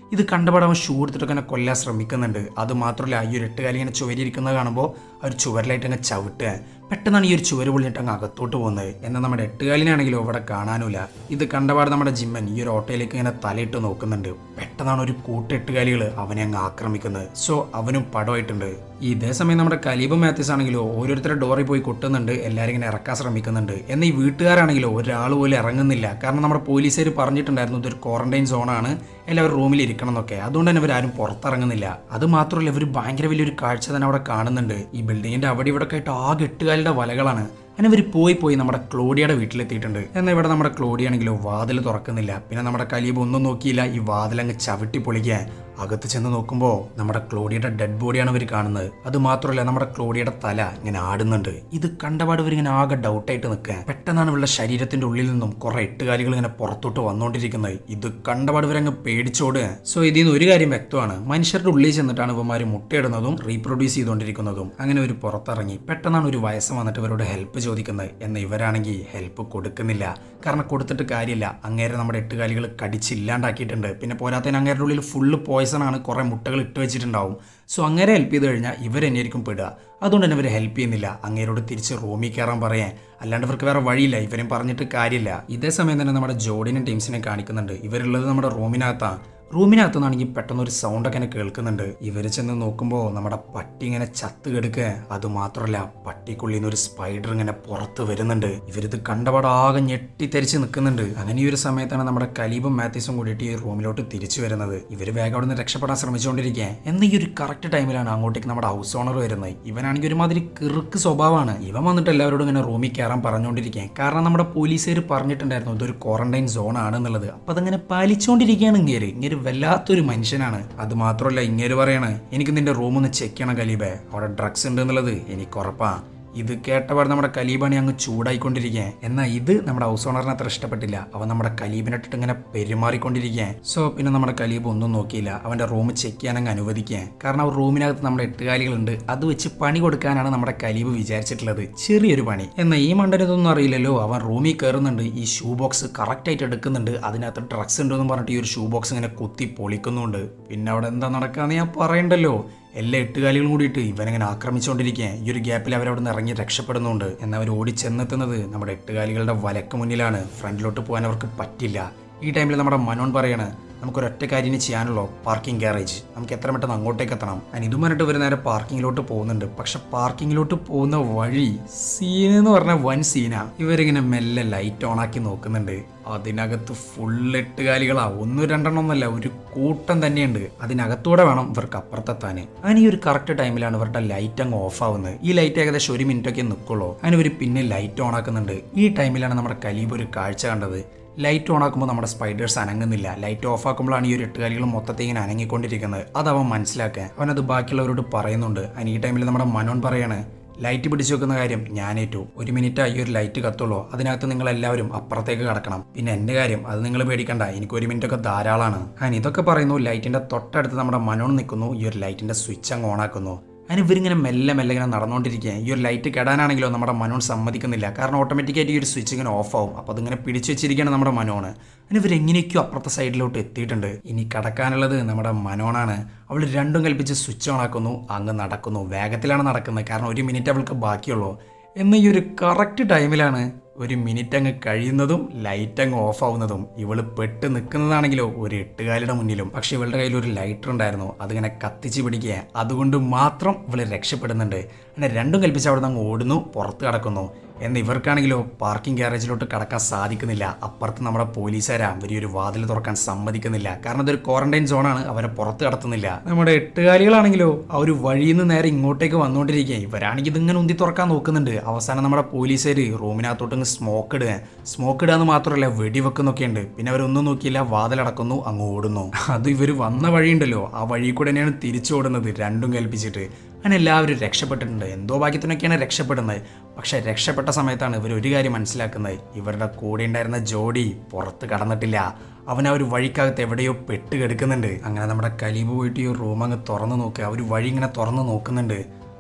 ഇത് കണ്ടപാട് അവൻ ഷൂ എടുത്തിട്ടൊക്കെ എന്നെ കൊല്ലാൻ ശ്രമിക്കുന്നുണ്ട്. അത് മാത്രമല്ല ഈ ഒരു എട്ടുകാലി ഇങ്ങനെ ചുവരിയിരിക്കുന്നത് കാണുമ്പോൾ ആ ഒരു ചുവരിലായിട്ട് അങ്ങ് ചവിട്ടുക. പെട്ടെന്നാണ് ഈ ഒരു ചുവര് പൊളിഞ്ഞിട്ട് അങ്ങ് അകത്തോട്ട് പോകുന്നത്. എന്നാൽ നമ്മുടെ എട്ടുകാലിനാണെങ്കിലും ഇവിടെ കാണാനുമില്ല. ഇത് കണ്ടപാട് നമ്മുടെ ജിമ്മൻ ഈ ഒരു ഓട്ടോയിലേക്ക് ഇങ്ങനെ തലയിട്ട് നോക്കുന്നുണ്ട്. പെട്ടെന്നാണ് ഒരു കൂട്ട് എട്ടുകാലികൾ അവനെ അങ്ങ് ആക്രമിക്കുന്നത്. സോ അവനും പടമായിട്ടുണ്ട്. ഇതേ സമയം നമ്മുടെ കലീബ് മാത്യൂസ് ആണെങ്കിലോ ഓരോരുത്തരുടെ ഡോറിൽ പോയി കൊട്ടുന്നുണ്ട്, എല്ലാവരും ഇങ്ങനെ ഇറക്കാൻ ശ്രമിക്കുന്നുണ്ട്. എന്നാൽ ഈ വീട്ടുകാരാണെങ്കിലോ ഒരാൾ പോലും ഇറങ്ങുന്നില്ല. കാരണം നമ്മുടെ പോലീസുകാർ പറഞ്ഞിട്ടുണ്ടായിരുന്നു ഇതൊരു ക്വാറന്റൈൻ സോണാണ്, എല്ലാവരും റൂമിൽ ഇരിക്കണം എന്നൊക്കെ. അതുകൊണ്ട് തന്നെ ഇവരാരും പുറത്തിറങ്ങുന്നില്ല. അത് മാത്രമല്ല ഇവർ ഭയങ്കര വലിയൊരു കാഴ്ച തന്നെ അവിടെ കാണുന്നുണ്ട്. ഈ ബിൽഡിങ്ങിന്റെ അവിടെ ഇവിടെ ആയിട്ട് ആകെ എട്ടുകാലിയുടെ വലകളാണ്. അങ്ങനെ ഇവർ പോയി പോയി നമ്മുടെ ക്ലോഡിയുടെ വീട്ടിലെത്തിയിട്ടുണ്ട്. എന്നാൽ ഇവിടെ നമ്മുടെ ക്ലോഡി ആണെങ്കിലോ വാതിൽ തുറക്കുന്നില്ല. പിന്നെ നമ്മുടെ കലീബ് ഒന്നും നോക്കിയില്ല, ഈ വാതിലങ്ങ് ചവിട്ടി പൊളിക്കാൻ അകത്ത് ചെന്ന് നോക്കുമ്പോൾ നമ്മുടെ ക്ലോഡിയുടെ ഡെഡ് ബോഡിയാണ് ഇവർ കാണുന്നത്. അത് മാത്രമല്ല നമ്മുടെ ക്ലോഡിയുടെ തല ഇങ്ങനെ ആടുന്നുണ്ട്. ഇത് കണ്ടപാട് ഇവർ ഇങ്ങനെ ആകെ ഡൗട്ടായിട്ട് നിൽക്കുക. പെട്ടെന്നാണ് ഇവരുടെ ശരീരത്തിന്റെ ഉള്ളിൽ നിന്നും കുറെ എട്ടുകാലികൾ ഇങ്ങനെ പുറത്തോട്ട് വന്നുകൊണ്ടിരിക്കുന്നത്. ഇത് കണ്ടപാട് ഇവരങ്ങ് പേടിച്ചോടുക. സോ ഇതിൽ നിന്ന് ഒരു കാര്യം വ്യക്തമാണ്, മനുഷ്യരുടെ ഉള്ളിൽ ചെന്നിട്ടാണ് ഇവന്മാർ മുട്ടയിടുന്നതും റീപ്രൊഡ്യൂസ് ചെയ്തുകൊണ്ടിരിക്കുന്നതും. അങ്ങനെ ഒരു പുറത്തിറങ്ങി പെട്ടെന്നാണ് ഒരു വയസ്സ് വന്നിട്ട് ഇവരോട് ഹെൽപ്പ് ചോദിക്കുന്നത്. എന്നാൽ ഇവരാണെങ്കിൽ ഹെൽപ്പ് കൊടുക്കുന്നില്ല. കാരണം കൊടുത്തിട്ട് കാര്യമില്ല, അങ്ങേരെ നമ്മുടെ എട്ടുകാലികൾ കടിച്ചില്ലാണ്ടാക്കിയിട്ടുണ്ട്. പിന്നെ പോരാത്തതിന് അങ്ങേരുടെ ഉള്ളിൽ ഫുള്ള് പോയിസൺ ആണ്, കുറെ മുട്ടകൾ ഇട്ട് വെച്ചിട്ടുണ്ടാവും. സോ അങ്ങേരെ ഹെൽപ്പ് ചെയ്ത് കഴിഞ്ഞാൽ ഇവരെന്നെയായിരിക്കും പെടുക. അതുകൊണ്ട് തന്നെ ഇവർ ഹെൽപ്പ് ചെയ്യുന്നില്ല. അങ്ങേരോട് തിരിച്ച് റൂമിൽ കയറാൻ പറയാൻ, അല്ലാണ്ട് ഇവർക്ക് വേറെ വഴിയില്ല. ഇവരും പറഞ്ഞിട്ട് കാര്യമില്ല. ഇതേ സമയം തന്നെ നമ്മുടെ ജോഡിനും ടീംസിനെ കാണിക്കുന്നുണ്ട്. ഇവരുള്ളത് നമ്മുടെ റൂമിനകത്താണ്. റൂമിനകത്ത് നിന്നാണെങ്കിൽ പെട്ടെന്ന് ഒരു സൗണ്ടൊക്കെ എന്നെ കേൾക്കുന്നുണ്ട്. ഇവർ ചെന്ന് നോക്കുമ്പോൾ നമ്മുടെ പട്ടി ഇങ്ങനെ ചത്ത് കെടുക്കുക. അത് മാത്രമല്ല പട്ടിക്കുള്ളിൽ നിന്ന് ഒരു സ്പൈഡർ ഇങ്ങനെ പുറത്ത് വരുന്നുണ്ട്. ഇവരിത് കണ്ടപാട് ആകെ ഞെട്ടിത്തെരിച്ച് നിൽക്കുന്നുണ്ട്. അങ്ങനെ ഈ ഒരു സമയത്താണ് നമ്മുടെ കലീബും മാത്യൂസും കൂടിയിട്ട് ഈ റൂമിലോട്ട് തിരിച്ചു വരുന്നത്. ഇവർ വേഗം അവിടെ നിന്ന് രക്ഷപ്പെടാൻ ശ്രമിച്ചുകൊണ്ടിരിക്കുക. എന്നാൽ ഈ ഒരു കറക്റ്റ് ടൈമിലാണ് അങ്ങോട്ടേക്ക് നമ്മുടെ ഹൗസ് ഓണർ വരുന്നത്. ഇവനാണെങ്കിൽ ഒരുമാതിരി കിറുക്ക് സ്വഭാവമാണ്. ഇവൻ വന്നിട്ട് എല്ലാവരോടും ഇങ്ങനെ റൂമിൽ കയറാൻ പറഞ്ഞുകൊണ്ടിരിക്കുക. കാരണം നമ്മുടെ പോലീസുകാർ പറഞ്ഞിട്ടുണ്ടായിരുന്നു ഇതൊരു ക്വാറന്റൈൻ സോൺ ആണെന്നുള്ളത്. അപ്പൊ അതങ്ങനെ പാലിച്ചുകൊണ്ടിരിക്കുകയാണ് ഇങ്ങേര്. ഇങ്ങനെ വല്ലാത്തൊരു മനുഷ്യനാണ്. അത് മാത്രമല്ല ഇങ്ങേര് പറയാണ്, എനിക്ക് നിന്റെ റൂമൊന്ന് ചെക്ക് ചെയ്യണം കലീബേ, അവിടെ ഡ്രഗ്സ് ഉണ്ട് എന്നുള്ളത് എനിക്ക് ഉറപ്പാ. ഇത് കേട്ടപാട് നമ്മുടെ കലീബാണി അങ്ങ് ചൂടായിക്കൊണ്ടിരിക്കുക. എന്നാൽ ഇത് നമ്മുടെ ഹൗസ് ഓണറിന് അത്ര ഇഷ്ടപ്പെട്ടില്ല. അവൻ നമ്മുടെ കലീബിനിട്ടിട്ട് ഇങ്ങനെ പെരുമാറിക്കൊണ്ടിരിക്കുക. സോ പിന്നെ നമ്മുടെ കലീബ് ഒന്നും നോക്കിയില്ല, അവന്റെ റൂം ചെക്ക് ചെയ്യാൻ അങ്ങ് അനുവദിക്കുക. കാരണം ആ റൂമിനകത്ത് നമ്മുടെ എട്ടുകാലികളുണ്ട്, അത് വെച്ച് പണി കൊടുക്കാനാണ് നമ്മുടെ കലീബ് വിചാരിച്ചിട്ടുള്ളത്. ചെറിയൊരു പണി. എന്നാൽ ഈ മണ്ടനതൊന്നും അറിയില്ലല്ലോ. അവൻ റൂമിൽ കയറുന്നുണ്ട്, ഈ ഷൂ ബോക്സ് കറക്റ്റ് ആയിട്ട് എടുക്കുന്നുണ്ട്. അതിനകത്ത് ഡ്രഗ്സ് ഉണ്ടെന്ന് പറഞ്ഞിട്ട് ഈ ഒരു ഷൂ ബോക്സ് ഇങ്ങനെ കുത്തി പൊളിക്കുന്നുണ്ട്. പിന്നെ അവിടെ എന്താ നടക്കാന്ന് ഞാൻ പറയണ്ടല്ലോ. എല്ലാ എട്ടുകാലികളും കൂടിയിട്ട് ഇവനെങ്ങനെ ആക്രമിച്ചുകൊണ്ടിരിക്കുക. ഈ ഒരു ഗ്യാപ്പിൽ അവരവിടെ നിന്ന് ഇറങ്ങി രക്ഷപ്പെടുന്നുണ്ട്. എന്നാൽ അവർ ഓടി ചെന്നെത്തുന്നത് നമ്മുടെ എട്ടുകാലികളുടെ വലക്ക് മുന്നിലാണ്. ഫ്രണ്ടിലോട്ട് പോകാൻ അവർക്ക് പറ്റില്ല. ഈ ടൈമിൽ നമ്മുടെ മനോൻ പറയാണ്, നമുക്കൊരൊറ്റ കാര്യം ചെയ്യാനുള്ളൂ, പാർക്കിംഗ് ഗാരേജ്. നമുക്ക് എത്ര പെട്ടെന്ന് അങ്ങോട്ടേക്ക് എത്തണം. ഞാൻ ഇതും പറഞ്ഞിട്ട് ഇവർ നേരെ പാർക്കിങ്ങിലോട്ട് പോകുന്നുണ്ട്. പക്ഷെ പാർക്കിങ്ങിലോട്ട് പോകുന്ന വഴി സീൻ എന്ന് പറഞ്ഞ വൻ സീനാ. ഇവരിങ്ങനെ മെല്ലെ ലൈറ്റ് ഓൺ ആക്കി നോക്കുന്നുണ്ട്. അതിനകത്ത് ഫുൾ എട്ടുകാലികളാ. ഒന്നും രണ്ടെണ്ണം ഒന്നല്ല, ഒരു കൂട്ടം തന്നെയുണ്ട്. അതിനകത്തൂടെ വേണം ഇവർക്ക് അപ്പുറത്തെത്താന്. അങ്ങനെ ഈ ഒരു കറക്റ്റ് ടൈമിലാണ് ഇവരുടെ ലൈറ്റ് അങ്ങ് ഓഫ് ആവുന്നത്. ഈ ലൈറ്റ് ഏകദേശം ഒരു മിനിറ്റ് ഒക്കെ നിൽക്കുള്ളൂ. അങ്ങനെ ഇവർ പിന്നെ ലൈറ്റ് ഓൺ ആക്കുന്നുണ്ട്. ഈ ടൈമിലാണ് നമ്മുടെ കലീബ് ഒരു കാഴ്ച കണ്ടത്. ലൈറ്റ് ഓൺ ആക്കുമ്പോൾ നമ്മുടെ സ്പൈഡേഴ്സ് അനങ്ങുന്നില്ല. ലൈറ്റ് ഓഫ് ആക്കുമ്പോഴാണ് ഈ ഒരു എട്ടുകാലികൾ മൊത്തത്തിൽ ഇങ്ങനെ അനങ്ങിക്കൊണ്ടിരിക്കുന്നത്. അത് അവൻ മനസ്സിലാക്കാൻ അവനത് ബാക്കിയുള്ളവരോട് പറയുന്നുണ്ട്. അതിന് ഈ ടൈമിൽ നമ്മുടെ മനോൻ പറയാണ്, ലൈറ്റ് പിടിച്ചു വെക്കുന്ന കാര്യം ഞാനേറ്റു. ഒരു മിനിറ്റ് ഈ ഒരു ലൈറ്റ് കത്തുള്ളൂ, അതിനകത്ത് നിങ്ങൾ എല്ലാവരും അപ്പുറത്തേക്ക് കടക്കണം. പിന്നെ എൻ്റെ കാര്യം അത് നിങ്ങൾ പേടിക്കണ്ട, എനിക്ക് ഒരു മിനിറ്റ് ഒക്കെ ധാരാളമാണ്. ഞാൻ ഇതൊക്കെ പറയുന്നു. ലൈറ്റിന്റെ തൊട്ടടുത്ത് നമ്മുടെ മനോൻ നിൽക്കുന്നു. ഈ ഒരു ലൈറ്റിന്റെ സ്വിച്ച് അങ്ങ് ഓൺ ആക്കുന്നു. അതിന് ഇവരിങ്ങനെ മെല്ലെ മെല്ലെ ഇങ്ങനെ നടന്നുകൊണ്ടിരിക്കുക. ഈ ഒരു ലൈറ്റ് കെടാനാണെങ്കിലോ നമ്മുടെ മനോൻ സമ്മതിക്കുന്നില്ല. കാരണം ഓട്ടോമാറ്റിക്കായിട്ട് ഈ ഒരു സ്വിച്ച് ഇങ്ങനെ ഓഫ് ആവും. അപ്പോൾ അതിങ്ങനെ പിടിച്ചു വെച്ചിരിക്കുകയാണ് നമ്മുടെ മനോണ്. അതിന് ഇവരെങ്ങനെയൊക്കെയോ അപ്പുറത്തെ സൈഡിലോട്ട് എത്തിയിട്ടുണ്ട്. ഇനി കടക്കാനുള്ളത് നമ്മുടെ മനോനാണ്. അവൾ രണ്ടും കൽപ്പിച്ച് സ്വിച്ച് ഓൺ ആക്കുന്നു. അങ്ങ് നടക്കുന്നു. വേഗത്തിലാണ് നടക്കുന്നത്, കാരണം ഒരു മിനിറ്റ് അവൾക്ക് ബാക്കിയുള്ളൂ. എന്ന ഈ ഒരു കറക്റ്റ് ടൈമിലാണ് ഒരു മിനിറ്റ് അങ്ങ് കഴിയുന്നതും ലൈറ്റ് അങ്ങ് ഓഫ് ആവുന്നതും. ഇവള് പെട്ട് നിൽക്കുന്നതാണെങ്കിലോ ഒരു എട്ടുകാലിയുടെ മുന്നിലും. പക്ഷെ ഇവളുടെ കയ്യിൽ ഒരു ലൈറ്റർ ഉണ്ടായിരുന്നു, അതിങ്ങനെ കത്തിച്ച് പിടിക്കുക. അതുകൊണ്ട് മാത്രം ഇവള് രക്ഷപ്പെടുന്നുണ്ട്. അങ്ങനെ രണ്ടും കൽപ്പിച്ച് അവിടെ നിന്ന് അങ്ങ് ഓടുന്നു, പുറത്ത് കടക്കുന്നു. എന്ന് ഇവർക്കാണെങ്കിലോ പാർക്കിംഗ് ഗ്യാരേജിലോട്ട് കടക്കാൻ സാധിക്കുന്നില്ല. അപ്പുറത്ത് നമ്മുടെ പോലീസുകാരാ വലിയൊരു വാതിൽ തുറക്കാൻ സമ്മതിക്കുന്നില്ല. കാരണം ഇതൊരു ക്വാറന്റൈൻ സോണാണ്, അവരെ പുറത്ത് കടത്തുന്നില്ല. നമ്മുടെ എട്ടുകാലികളാണെങ്കിലോ ആ ഒരു വഴിയിൽ നിന്ന് നേരെ ഇങ്ങോട്ടേക്ക് വന്നുകൊണ്ടിരിക്കുക. ഇവരാണെങ്കിൽ ഇതിങ്ങനെ ഉന്തി തുറക്കാൻ നോക്കുന്നുണ്ട്. അവസാനം നമ്മുടെ പോലീസുകാർ റൂമിനകത്തോട്ട് സ്മോക്ക് ഇടുക. സ്മോക്ക് ഇടുക എന്ന് മാത്രമല്ല വെടിവെക്കുന്നൊക്കെ ഉണ്ട്. പിന്നെ അവരൊന്നും നോക്കിയില്ല, വാതിലടക്കുന്നു, അങ്ങ് ഓടുന്നു. അത് ഇവർ വന്ന വഴിയുണ്ടല്ലോ, ആ വഴി കൂടെ തന്നെയാണ് തിരിച്ചു ഓടുന്നത്, രണ്ടും കൽപ്പിച്ചിട്ട്. അങ്ങനെ എല്ലാവരും രക്ഷപ്പെട്ടിട്ടുണ്ട്. എന്തോ ഭാഗ്യത്തിനൊക്കെയാണ് രക്ഷപ്പെടുന്നത്. പക്ഷെ രക്ഷപ്പെട്ട സമയത്താണ് ഇവർ ഒരു കാര്യം മനസ്സിലാക്കുന്നത്, ഇവരുടെ കൂടെ ഉണ്ടായിരുന്ന ജോഡി പുറത്ത് കടന്നിട്ടില്ല. അവൻ ആ ഒരു വഴിക്കകത്ത് എവിടെയോ പെട്ട് കിടക്കുന്നുണ്ട്. അങ്ങനെ നമ്മുടെ കലീബ് പോയിട്ട് ഈ റൂം അങ്ങ് തുറന്നു നോക്കുക. ആ ഒരു വഴി ഇങ്ങനെ തുറന്നു നോക്കുന്നുണ്ട്.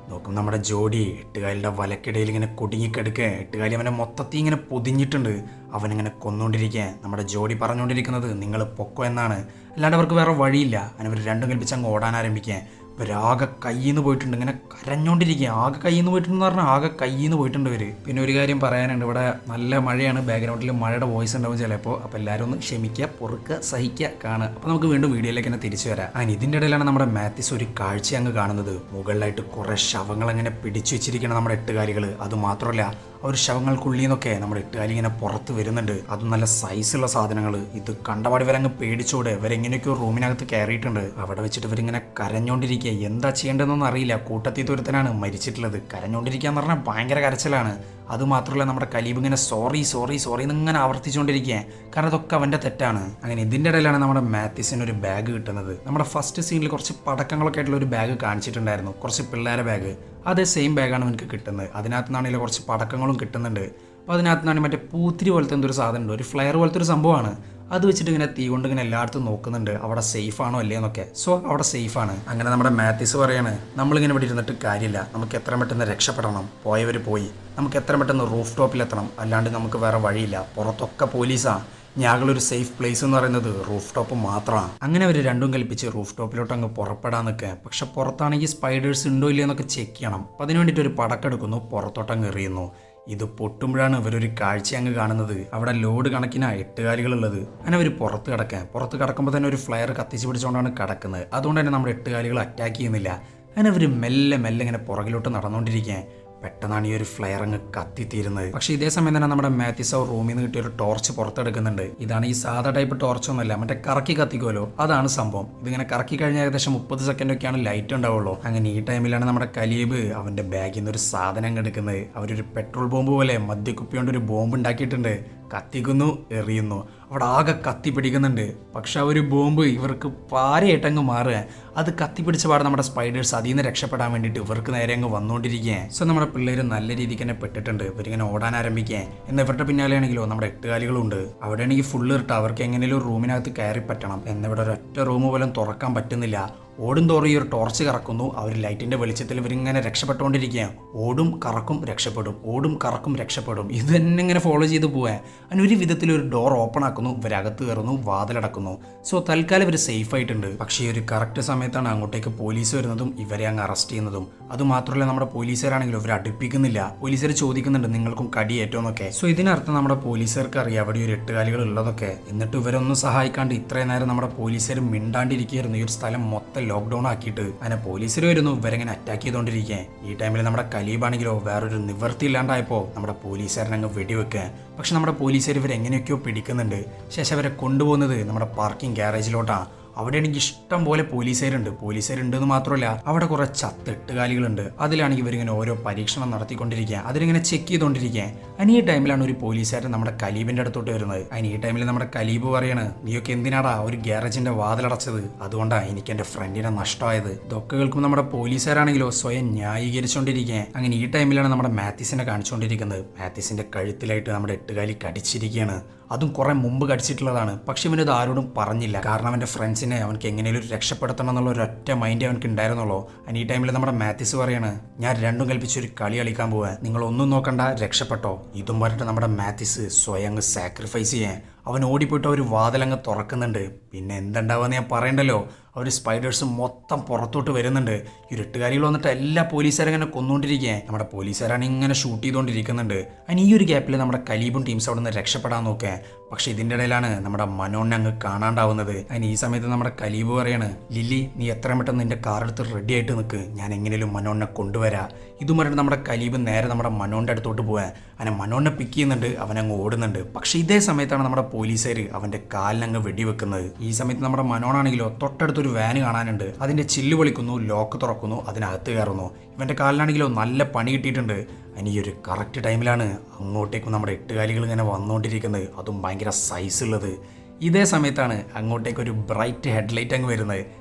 നോക്കും നമ്മുടെ ജോഡി എട്ടുകാലിയുടെ വലക്കിടയിൽ ഇങ്ങനെ കുടുങ്ങിക്കെടുക്കുക. എട്ടുകാലി അവനെ മൊത്തത്തിൽ ഇങ്ങനെ പൊതിഞ്ഞിട്ടുണ്ട്. അവനിങ്ങനെ കൊന്നുകൊണ്ടിരിക്കുക. നമ്മുടെ ജോഡി പറഞ്ഞുകൊണ്ടിരിക്കുന്നത് നിങ്ങൾ പൊക്കോ എന്നാണ്. അല്ലാണ്ട് അവർക്ക് വേറെ വഴിയില്ല. അങ്ങനെ അവർ രണ്ടും കൽപ്പിച്ച് അങ്ങ് ഓടാൻ ആരംഭിക്കുക. ഇവരാകെ കയ്യിൽ നിന്ന് പോയിട്ടുണ്ട്. ഇങ്ങനെ കരഞ്ഞോണ്ടിരിക്കുക. ആകെ കയ്യിൽ നിന്ന് പോയിട്ടുണ്ടെന്ന് പറഞ്ഞാൽ ആകെ കയ്യിൽ നിന്ന് പോയിട്ടുണ്ട് ഇവർ. പിന്നെ ഒരു കാര്യം പറയാനുണ്ട്, ഇവിടെ നല്ല മഴയാണ്. ബാക്ക്ഗ്രൗണ്ടിൽ മഴയുടെ വോയിസ് ഉണ്ടാവും ചിലപ്പോൾ. അപ്പോൾ എല്ലാവരും ഒന്ന് ക്ഷമിക്കുക, പൊറുക്കുക, സഹിക്കുക, കാണുക. അപ്പോൾ നമുക്ക് വീണ്ടും വീഡിയോയിലേക്ക് തന്നെ തിരിച്ചു വരാം. അങ്ങനെ ഇതിൻ്റെ ഇടയിലാണ് നമ്മുടെ മാത്യൂസ് ഒരു കാഴ്ച അങ്ങ് കാണുന്നത്. മുകളിലായിട്ട് കുറേ ശവങ്ങൾ അങ്ങനെ പിടിച്ചു വെച്ചിരിക്കണം നമ്മുടെ എട്ടുകാലികൾ. അതുമാത്രമല്ല ആ ഒരു ശവങ്ങൾക്കുള്ളിൽ നിന്നൊക്കെ നമ്മുടെ എട്ടുകാലി ഇങ്ങനെ പുറത്ത് വരുന്നുണ്ട്. അതും നല്ല സൈസുള്ള സാധനങ്ങൾ. ഇത് കണ്ടപാടി ഇവരങ്ങ് പേടിച്ചോടെ ഇവരെങ്ങനെയൊക്കെയോ റൂമിനകത്ത് കയറിയിട്ടുണ്ട്. അവിടെ വെച്ചിട്ട് ഇവരിങ്ങനെ കരഞ്ഞോണ്ടിരിക്കുക. എന്താ ചെയ്യേണ്ടതെന്നൊന്നും അറിയില്ല. കൂട്ടത്തിൽ ഒരുത്തനാണ് മരിച്ചിട്ടുള്ളത്. കരഞ്ഞോണ്ടിരിക്കുക എന്ന് പറഞ്ഞാൽ ഭയങ്കര കരച്ചിലാണ്. അതുമാത്രമല്ല നമ്മുടെ കലീബ് ഇങ്ങനെ സോറി സോറി സോറി എന്നിങ്ങനെ ആവർത്തിച്ചുകൊണ്ടിരിക്കുക. കാരണം അതൊക്കെ അവൻ്റെ തെറ്റാണ്. അങ്ങനെ ഇതിൻ്റെ ഇടയിലാണ് നമ്മുടെ മാത്യൂസിന് ഒരു ബാഗ് കിട്ടുന്നത്. നമ്മുടെ ഫസ്റ്റ് സീനിൽ കുറച്ച് പടക്കങ്ങളൊക്കെ ആയിട്ടുള്ള ഒരു ബാഗ് കാണിച്ചിട്ടുണ്ടായിരുന്നു, കുറച്ച് പിള്ളേരെ ബാഗ്. അതേ സെയിം ബാഗാണ് എനിക്ക് കിട്ടുന്നത്. അതിനകത്ത് നിന്നാണെങ്കിൽ കുറച്ച് പടക്കങ്ങളും കിട്ടുന്നുണ്ട്. അപ്പോൾ അതിനകത്ത് നിന്നാണെങ്കിൽ മറ്റേ പൂത്തിരി പോലത്തെ എന്തൊരു സാധനം ഉണ്ട്, ഒരു ഫ്ലെയർ പോലത്തെ ഒരു സംഭവമാണ്. അത് വെച്ചിട്ട് ഇങ്ങനെ തീ കൊണ്ട് ഇങ്ങനെ എല്ലായിടത്തും നോക്കുന്നുണ്ട് അവിടെ സേഫ് ആണോ അല്ലേ എന്നൊക്കെ. സോ അവിടെ സേഫാണ്. അങ്ങനെ നമ്മുടെ മാത്യൂസ് പറയാണ്, നമ്മളിങ്ങനെ ഇവിടെ ഇരുന്നിട്ട് കാര്യമില്ല, നമുക്ക് എത്രയും പെട്ടെന്ന് രക്ഷപ്പെടണം. പോയവർ പോയി, നമുക്ക് എത്രയും പെട്ടെന്ന് റൂഫ് ടോപ്പിലെത്തണം, അല്ലാണ്ട് നമുക്ക് വേറെ വഴിയില്ല. പുറത്തൊക്കെ പോലീസാണ്. ഞങ്ങളൊരു സേഫ് പ്ലേസ് എന്ന് പറയുന്നത് റൂഫ് ടോപ്പ് മാത്രമാണ്. അങ്ങനെ അവർ രണ്ടും കൽപ്പിച്ച് റൂഫ് ടോപ്പിലോട്ട് അങ്ങ് പുറപ്പെടാൻ നിൽക്കുക. പക്ഷെ പുറത്താണെങ്കിൽ സ്പൈഡേഴ്സ് ഉണ്ടോ ഇല്ലയോ എന്നൊക്കെ ചെക്ക് ചെയ്യണം. അപ്പം അതിന് വേണ്ടിയിട്ട് ഒരു പടക്കെടുക്കുന്നു, പുറത്തോട്ടങ്ങ് എറിയുന്നു. ഇത് പൊട്ടുമ്പോഴാണ് ഇവരൊരു കാഴ്ച അങ്ങ് കാണുന്നത്. അവിടെ ലോഡ് കണക്കിനാണ് എട്ടുകാലികളുള്ളത്. അങ്ങനെ അവർ പുറത്ത് കിടക്കാൻ പുറത്ത് കിടക്കുമ്പോൾ തന്നെ ഒരു ഫ്ലയർ കത്തിച്ച് പിടിച്ചുകൊണ്ടാണ് കിടക്കുന്നത്. അതുകൊണ്ട് തന്നെ നമ്മുടെ എട്ടുകാലികൾ അറ്റാക്ക് ചെയ്യുന്നില്ല. അങ്ങനെ അവർ മെല്ലെ മെല്ലെ ഇങ്ങനെ പുറകിലോട്ട് നടന്നുകൊണ്ടിരിക്കാൻ പെട്ടെന്നാണ് ഈ ഒരു ഫ്ലെയർ അങ്ങ് കത്തിത്തീരുന്നത്. പക്ഷേ ഇതേ സമയം തന്നെ നമ്മുടെ മാത്യൂസ് ആ റൂമിൽ നിന്ന് കിട്ടിയ ഒരു ടോർച്ച് പുറത്തെടുക്കുന്നുണ്ട്. ഇതാണ് ഈ സാധാ ടൈപ്പ് ടോർച്ചൊന്നുമല്ല, മറ്റേ കറക്കി കത്തിക്കുമല്ലോ, അതാണ് സംഭവം. ഇതിങ്ങനെ കറക്കി കഴിഞ്ഞാൽ ഏകദേശം മുപ്പത് സെക്കൻഡ് ഒക്കെയാണ് ലൈറ്റ് ഉണ്ടാവുള്ളൂ. അങ്ങനെ ഈ ടൈമിലാണ് നമ്മുടെ കലീബ് അവൻ്റെ ബാഗിൽ നിന്ന് ഒരു സാധനം എടുക്കുന്നത്. അവരൊരു പെട്രോൾ ബോംബ് പോലെ മദ്യക്കുപ്പി കൊണ്ട് ഒരു ബോംബ് ഉണ്ടാക്കിയിട്ടുണ്ട്. കത്തിക്കുന്നു, എറിയുന്നു. അവിടെ ആകെ കത്തി പിടിക്കുന്നുണ്ട്. പക്ഷെ ആ ഒരു ബോംബ് ഇവർക്ക് പാരയായിട്ടങ്ങ് മാറുക. അത് കത്തിപ്പിടിച്ച പാടെ നമ്മുടെ സ്പൈഡേഴ്സ് അതിൽ നിന്ന് രക്ഷപ്പെടാൻ വേണ്ടിയിട്ട് ഇവർക്ക് നേരെ അങ്ങ് വന്നുകൊണ്ടിരിക്കുക. സോ നമ്മുടെ പിള്ളേർ നല്ല രീതിക്ക് തന്നെ പെട്ടിട്ടുണ്ട്. ഇവരിങ്ങനെ ഓടാൻ ആരംഭിക്കുക. എന്നാൽ ഇവരുടെ പിന്നാലെയാണെങ്കിലോ നമ്മുടെ എട്ടുകാലികളുണ്ട്. അവിടെയാണെങ്കിൽ ഫുള്ള് ഇട്ട് അവർക്ക് എങ്ങനെയും റൂമിനകത്ത് കയറി പറ്റണം. എന്നിവിടെ ഒരൊറ്റ റൂം പോലും തുറക്കാൻ പറ്റുന്നില്ല. ഓടും തോറും ഈ ഒരു ടോർച്ച് കറക്കുന്നു. അവർ ലൈറ്റിൻ്റെ വെളിച്ചത്തിൽ ഇവരിങ്ങനെ രക്ഷപ്പെട്ടുകൊണ്ടിരിക്കുക. ഓടും കറക്കും രക്ഷപ്പെടും, ഓടും കറക്കും രക്ഷപ്പെടും. ഇത് തന്നെ ഇങ്ങനെ ഫോളോ ചെയ്ത് പോകാൻ. അതിന് ഒരു വിധത്തിൽ ഒരു ഡോർ ഓപ്പൺ ആക്കുന്നു, ഇവരകത്ത് കയറുന്നു, വാതിലടക്കുന്നു. സോ തൽക്കാലം ഇവർ സേഫ് ആയിട്ടുണ്ട്. പക്ഷേ ഈ ഒരു കറക്റ്റ് സമയത്താണ് അങ്ങോട്ടേക്ക് പോലീസ് വരുന്നതും ഇവരെ അങ്ങ് അറസ്റ്റ് ചെയ്യുന്നതും. അതുമാത്രമല്ല നമ്മുടെ പോലീസുകാരാണെങ്കിലും ഇവർ അടുപ്പിക്കുന്നില്ല. പോലീസുകാർ ചോദിക്കുന്നുണ്ട് നിങ്ങൾക്കും കടിയേറ്റോന്നൊക്കെ. സോ ഇതിനർത്ഥം നമ്മുടെ പോലീസുകാർക്ക് അറിയാം അവിടെ ഒരു എട്ടുകാലികൾ ഉള്ളതൊക്കെ. എന്നിട്ട് ഇവരൊന്നും സഹായിക്കാണ്ട് ഇത്രയും നേരം നമ്മുടെ പോലീസുകാർ മിണ്ടാണ്ടിരിക്കുകയായിരുന്നു. ഈ ഒരു സ്ഥലം മൊത്തം ലോക്ക്ഡൌൺ ആക്കിയിട്ട്. അങ്ങനെ പോലീസുകാർ വരുന്നു, ഇവരെങ്ങനെ അറ്റാക്ക് ചെയ്തുകൊണ്ടിരിക്കുക. ഈ ടൈമിൽ നമ്മുടെ കലീബാണെങ്കിലോ വേറൊരു നിവൃത്തി ഇല്ലാണ്ടായപ്പോൾ നമ്മുടെ പോലീസുകാരനെ അങ്ങ് വെടിവെക്കുക. പക്ഷെ നമ്മുടെ പോലീസുകാർ ഇവരെങ്ങനെയൊക്കെയോ പിടിക്കുന്നുണ്ട്. ശേഷം അവരെ കൊണ്ടുപോകുന്നത് നമ്മുടെ പാർക്കിംഗ് ഗ്യാരേജിലോട്ടാണ്. അവിടെ എനിക്ക് ഇഷ്ടം പോലെ പോലീസുകാരുണ്ട്. പോലീസുകാരുണ്ടെന്ന് മാത്രമല്ല അവിടെ കുറെ ചത്ത് എട്ടുകാലികളുണ്ട്. അതിലാണെങ്കിൽ ഇവരിങ്ങനെ ഓരോ പരീക്ഷണം നടത്തിക്കൊണ്ടിരിക്കുക. അതിലിങ്ങനെ ചെക്ക് ചെയ്തുകൊണ്ടിരിക്കുക. അതിന് ഈ ടൈമിലാണ് ഒരു പോലീസുകാരൻ നമ്മുടെ കലീബിൻ്റെ അടുത്തോട്ട് വരുന്നത്. അതിന് ഈ ടൈമിൽ നമ്മുടെ കലീബ് പറയാണ്, നീയൊക്കെ എന്തിനാടാ ഒരു ഗ്യാരേജിന്റെ വാതിലടച്ചത്? അതുകൊണ്ടാണ് എനിക്ക് എൻ്റെ ഫ്രണ്ടിനെ നഷ്ടമായത്. ഇതൊക്കെ കേൾക്കുമ്പോൾ നമ്മുടെ പോലീസുകാരാണെങ്കിലോ സ്വയം ന്യായീകരിച്ചുകൊണ്ടിരിക്കുക. അങ്ങനെ ഈ ടൈമിലാണ് നമ്മുടെ മാത്യൂസിനെ കാണിച്ചുകൊണ്ടിരിക്കുന്നത്. മാത്യൂസിന്റെ കഴുത്തിലായിട്ട് നമ്മുടെ എട്ടുകാലി കടിച്ചിരിക്കുകയാണ്. അതും കുറെ മുമ്പ് കടിച്ചിട്ടുള്ളതാണ്. പക്ഷെ ഇവനത് ആരോടും പറഞ്ഞില്ല. കാരണം അവൻ്റെ ഫ്രണ്ട്സിനെ അവനക്ക് എങ്ങനെയും രക്ഷപ്പെടുത്തണം എന്നുള്ള ഒരൊറ്റ മൈൻഡ് അവനക്ക് ഉണ്ടായിരുന്നുള്ളൂ. അതിന് ഈ ടൈമിൽ നമ്മുടെ മാത്യൂസ് പറയാണ്, ഞാൻ രണ്ടും കൽപ്പിച്ചൊരു കളി കളിക്കാൻ പോവാൻ, നിങ്ങളൊന്നും നോക്കണ്ട, രക്ഷപ്പെട്ടോ. ഇതും പറഞ്ഞിട്ട് നമ്മുടെ മാത്യൂസ് സ്വയം അങ്ങ് സാക്രിഫൈസ് ചെയ്യാൻ അവൻ ഓടിപ്പോയിട്ട് ഒരു വാതിലങ്ങ് തുറക്കുന്നുണ്ട്. പിന്നെ എന്തുണ്ടാവുമെന്ന് ഞാൻ പറയണ്ടല്ലോ. അവർ സ്പൈഡേഴ്സ് മൊത്തം പുറത്തോട്ട് വരുന്നുണ്ട്. ഈ എട്ടുകാലികൾ വന്നിട്ട് എല്ലാ പോലീസുകാരും ഇങ്ങനെ കൊന്നുകൊണ്ടിരിക്കുക. നമ്മുടെ പോലീസുകാരാണ് ഇങ്ങനെ ഷൂട്ട് ചെയ്തുകൊണ്ടിരിക്കുന്നുണ്ട്. അതിന് ഈ ഒരു ഗ്യാപ്പിൽ നമ്മുടെ കലീബും ടീംസ് അവിടെ നിന്ന് രക്ഷപ്പെടാൻ നോക്കുക. പക്ഷെ ഇതിൻ്റെ ഇടയിലാണ് നമ്മുടെ മനോനെ അങ്ങ് കാണാണ്ടാവുന്നത്. അതിന് ഈ സമയത്ത് നമ്മുടെ കലീബ് പറയാണ്, ലില്ലി നീ എത്രയും പെട്ടെന്ന് നിന്റെ കാർ എടുത്ത് റെഡി ആയിട്ട് നിൽക്ക്, ഞാൻ എങ്ങനെയും മനോനെ കൊണ്ടുവരാം. ഇതും പറഞ്ഞിട്ട് നമ്മുടെ കലീബ് നേരെ നമ്മുടെ മനോൻ്റെ അടുത്തോട്ട് പോകാൻ അവനെ മനോനെ പിക്ക് ചെയ്യുന്നുണ്ട്. അവനങ്ങ് ഓടുന്നുണ്ട്. പക്ഷെ ഇതേ സമയത്താണ് നമ്മുടെ പോലീസുകാർ അവൻ്റെ കാലിനങ്ങ് വെടിവെക്കുന്നത്. ഈ സമയത്ത് നമ്മുടെ മനോനാണെങ്കിലോ തൊട്ടടുത്തൊരു വാന് കാണാനുണ്ട്. അതിൻ്റെ ചില്ല് പൊളിക്കുന്നു, ലോക്ക് തുറക്കുന്നു, അതിനകത്ത് കയറുന്നു. ഇവൻ്റെ കാലിനാണെങ്കിലോ നല്ല പണി കിട്ടിയിട്ടുണ്ട്. അതിന് ഈ ഒരു കറക്റ്റ് ടൈമിലാണ് അങ്ങോട്ടേക്കും നമ്മുടെ എട്ടുകാലികൾ ഇങ്ങനെ വന്നുകൊണ്ടിരിക്കുന്നത്. അതും ഭയങ്കര സൈസ് ഉള്ളത്. ഇതേ സമയത്താണ് അങ്ങോട്ടേക്ക് ഒരു ബ്രൈറ്റ് ഹെഡ്ലൈറ്റ് അങ്ങ് വരുന്നത്.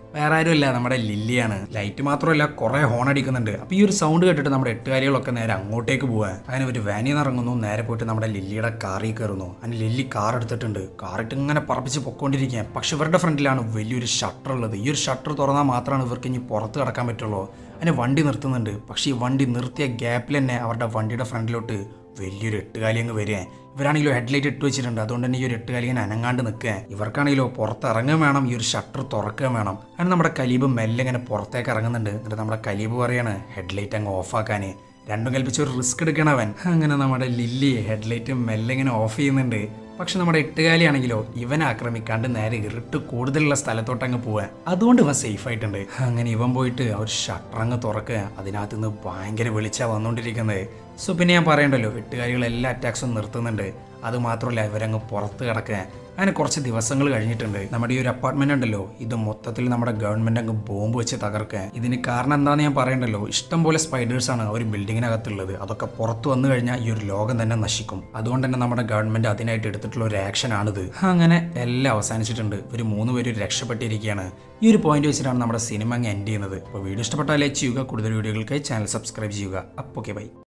വേറെ ആരുമല്ല നമ്മുടെ ലില്ലിയാണ്. ലൈറ്റ് മാത്രമല്ല കുറെ ഹോൺ അടിക്കുന്നുണ്ട്. അപ്പോൾ ഈ ഒരു സൗണ്ട് കേട്ടിട്ട് നമ്മുടെ എട്ടുകാലികളൊക്കെ നേരെ അങ്ങോട്ടേക്ക് പോവാ. അങ്ങനെ ഒരു വാനിൽ നിന്ന് ഇറങ്ങുന്നു, നേരെ പോയിട്ട് നമ്മുടെ ലില്ലിയുടെ കാറിൽ കയറുന്നു. അതിന് ലില്ലി കാർ എടുത്തിട്ടുണ്ട്. കാറിട്ട് ഇങ്ങനെ പറപ്പിച്ച് പൊക്കോണ്ടിരിക്കുക. പക്ഷെ ഇവരുടെ ഫ്രണ്ടിലാണ് വലിയൊരു ഷട്ടർ ഉള്ളത്. ഈ ഒരു ഷട്ടർ തുറന്നാൽ മാത്രമാണ് ഇവർക്ക് ഇനി പുറത്ത് കിടക്കാൻ പറ്റുള്ളൂ. അതിന് വണ്ടി നിർത്തുന്നുണ്ട്. പക്ഷേ ഈ വണ്ടി നിർത്തിയ ഗ്യാപ്പിൽ തന്നെ അവരുടെ വണ്ടിയുടെ ഫ്രണ്ടിലോട്ട് വലിയൊരു എട്ടുകാലി അങ്ങ് വരിക. ഇവരാണെങ്കിലോ ഹെഡ്ലൈറ്റ് ഇട്ട് വെച്ചിട്ടുണ്ട്. അതുകൊണ്ട് തന്നെ ഈ ഒരു എട്ടുകാലി ഇങ്ങനെ അനങ്ങാണ്ട് നിൽക്കുക. ഇവർക്കാണെങ്കിലോ പുറത്തിറങ്ങുകയും വേണം, ഈ ഒരു ഷട്ടർ തുറക്കുകയും വേണം. അങ്ങനെ നമ്മുടെ കലീബ് മെല്ലെ ഇങ്ങനെ പുറത്തേക്ക് ഇറങ്ങുന്നുണ്ട്. എന്നിട്ട് നമ്മുടെ കലീബ് പറയാണ് ഹെഡ്ലൈറ്റ് അങ്ങ് ഓഫാക്കാൻ. രണ്ടും കൽപ്പിച്ച് ഒരു റിസ്ക് എടുക്കണവൻ. അങ്ങനെ നമ്മുടെ ലില്ലി ഹെഡ്ലൈറ്റ് മെല്ലെ ഇങ്ങനെ ഓഫ് ചെയ്യുന്നുണ്ട്. പക്ഷെ നമ്മുടെ എട്ടുകാലിയാണെങ്കിലോ ഇവനെ ആക്രമിക്കാണ്ട് നേരെ ഇരുട്ട് കൂടുതലുള്ള സ്ഥലത്തോട്ട് അങ്ങ് പോവാൻ. അതുകൊണ്ട് ഇവൻ സേഫ് ആയിട്ടുണ്ട്. അങ്ങനെ ഇവൻ പോയിട്ട് ആ ഒരു ഷട്ടർ അങ്ങ് തുറക്കുക. അതിനകത്ത് നിന്ന് ഭയങ്കര വെളിച്ചാ വന്നുകൊണ്ടിരിക്കുന്നത്. സോ പിന്നെ ഞാൻ പറയണ്ടല്ലോ, എട്ടുകാലികൾ എല്ലാ അറ്റാക്സും നിർത്തുന്നുണ്ട്. അതുമാത്രമല്ല ഇവരങ്ങ് പുറത്ത് കിടക്കുക. അങ്ങനെ കുറച്ച് ദിവസങ്ങൾ കഴിഞ്ഞിട്ടുണ്ട്. നമ്മുടെ ഈ ഒരു അപ്പാർട്ട്മെന്റ് ഉണ്ടല്ലോ, ഇത് മൊത്തത്തിൽ നമ്മുടെ ഗവൺമെന്റ് അങ്ങ് ബോംബ് വെച്ച് തകർക്കുക. ഇതിന് കാരണം എന്താണെന്ന് ഞാൻ പറയണ്ടല്ലോ, ഇഷ്ടം പോലെ സ്പൈഡേഴ്സ് ആണ് ഒരു ബിൽഡിങ്ങിനകത്തുള്ളത്. അതൊക്കെ പുറത്ത് വന്നു കഴിഞ്ഞാൽ ഈ ഒരു ലോകം തന്നെ നശിക്കും. അതുകൊണ്ട് തന്നെ നമ്മുടെ ഗവൺമെന്റ് അതിനായിട്ട് എടുത്തിട്ടുള്ള ഒരു ആക്ഷൻ ആണിത്. അങ്ങനെ എല്ലാം അവസാനിച്ചിട്ടുണ്ട്. ഒരു മൂന്ന് പേര് രക്ഷപ്പെട്ടിരിക്കുകയാണ്. ഈ ഒരു പോയിന്റ് വെച്ചിട്ടാണ് നമ്മുടെ സിനിമ അങ്ങ് എൻഡ് ചെയ്യുന്നത്. അപ്പോൾ വീഡിയോ ഇഷ്ടപ്പെട്ടാൽ ലൈക്ക് ചെയ്യുക. കൂടുതൽ വീഡിയോകൾക്കായി ചാനൽ സബ്സ്ക്രൈബ് ചെയ്യുക. അപ്പോൾ ഓക്കെ ബൈ.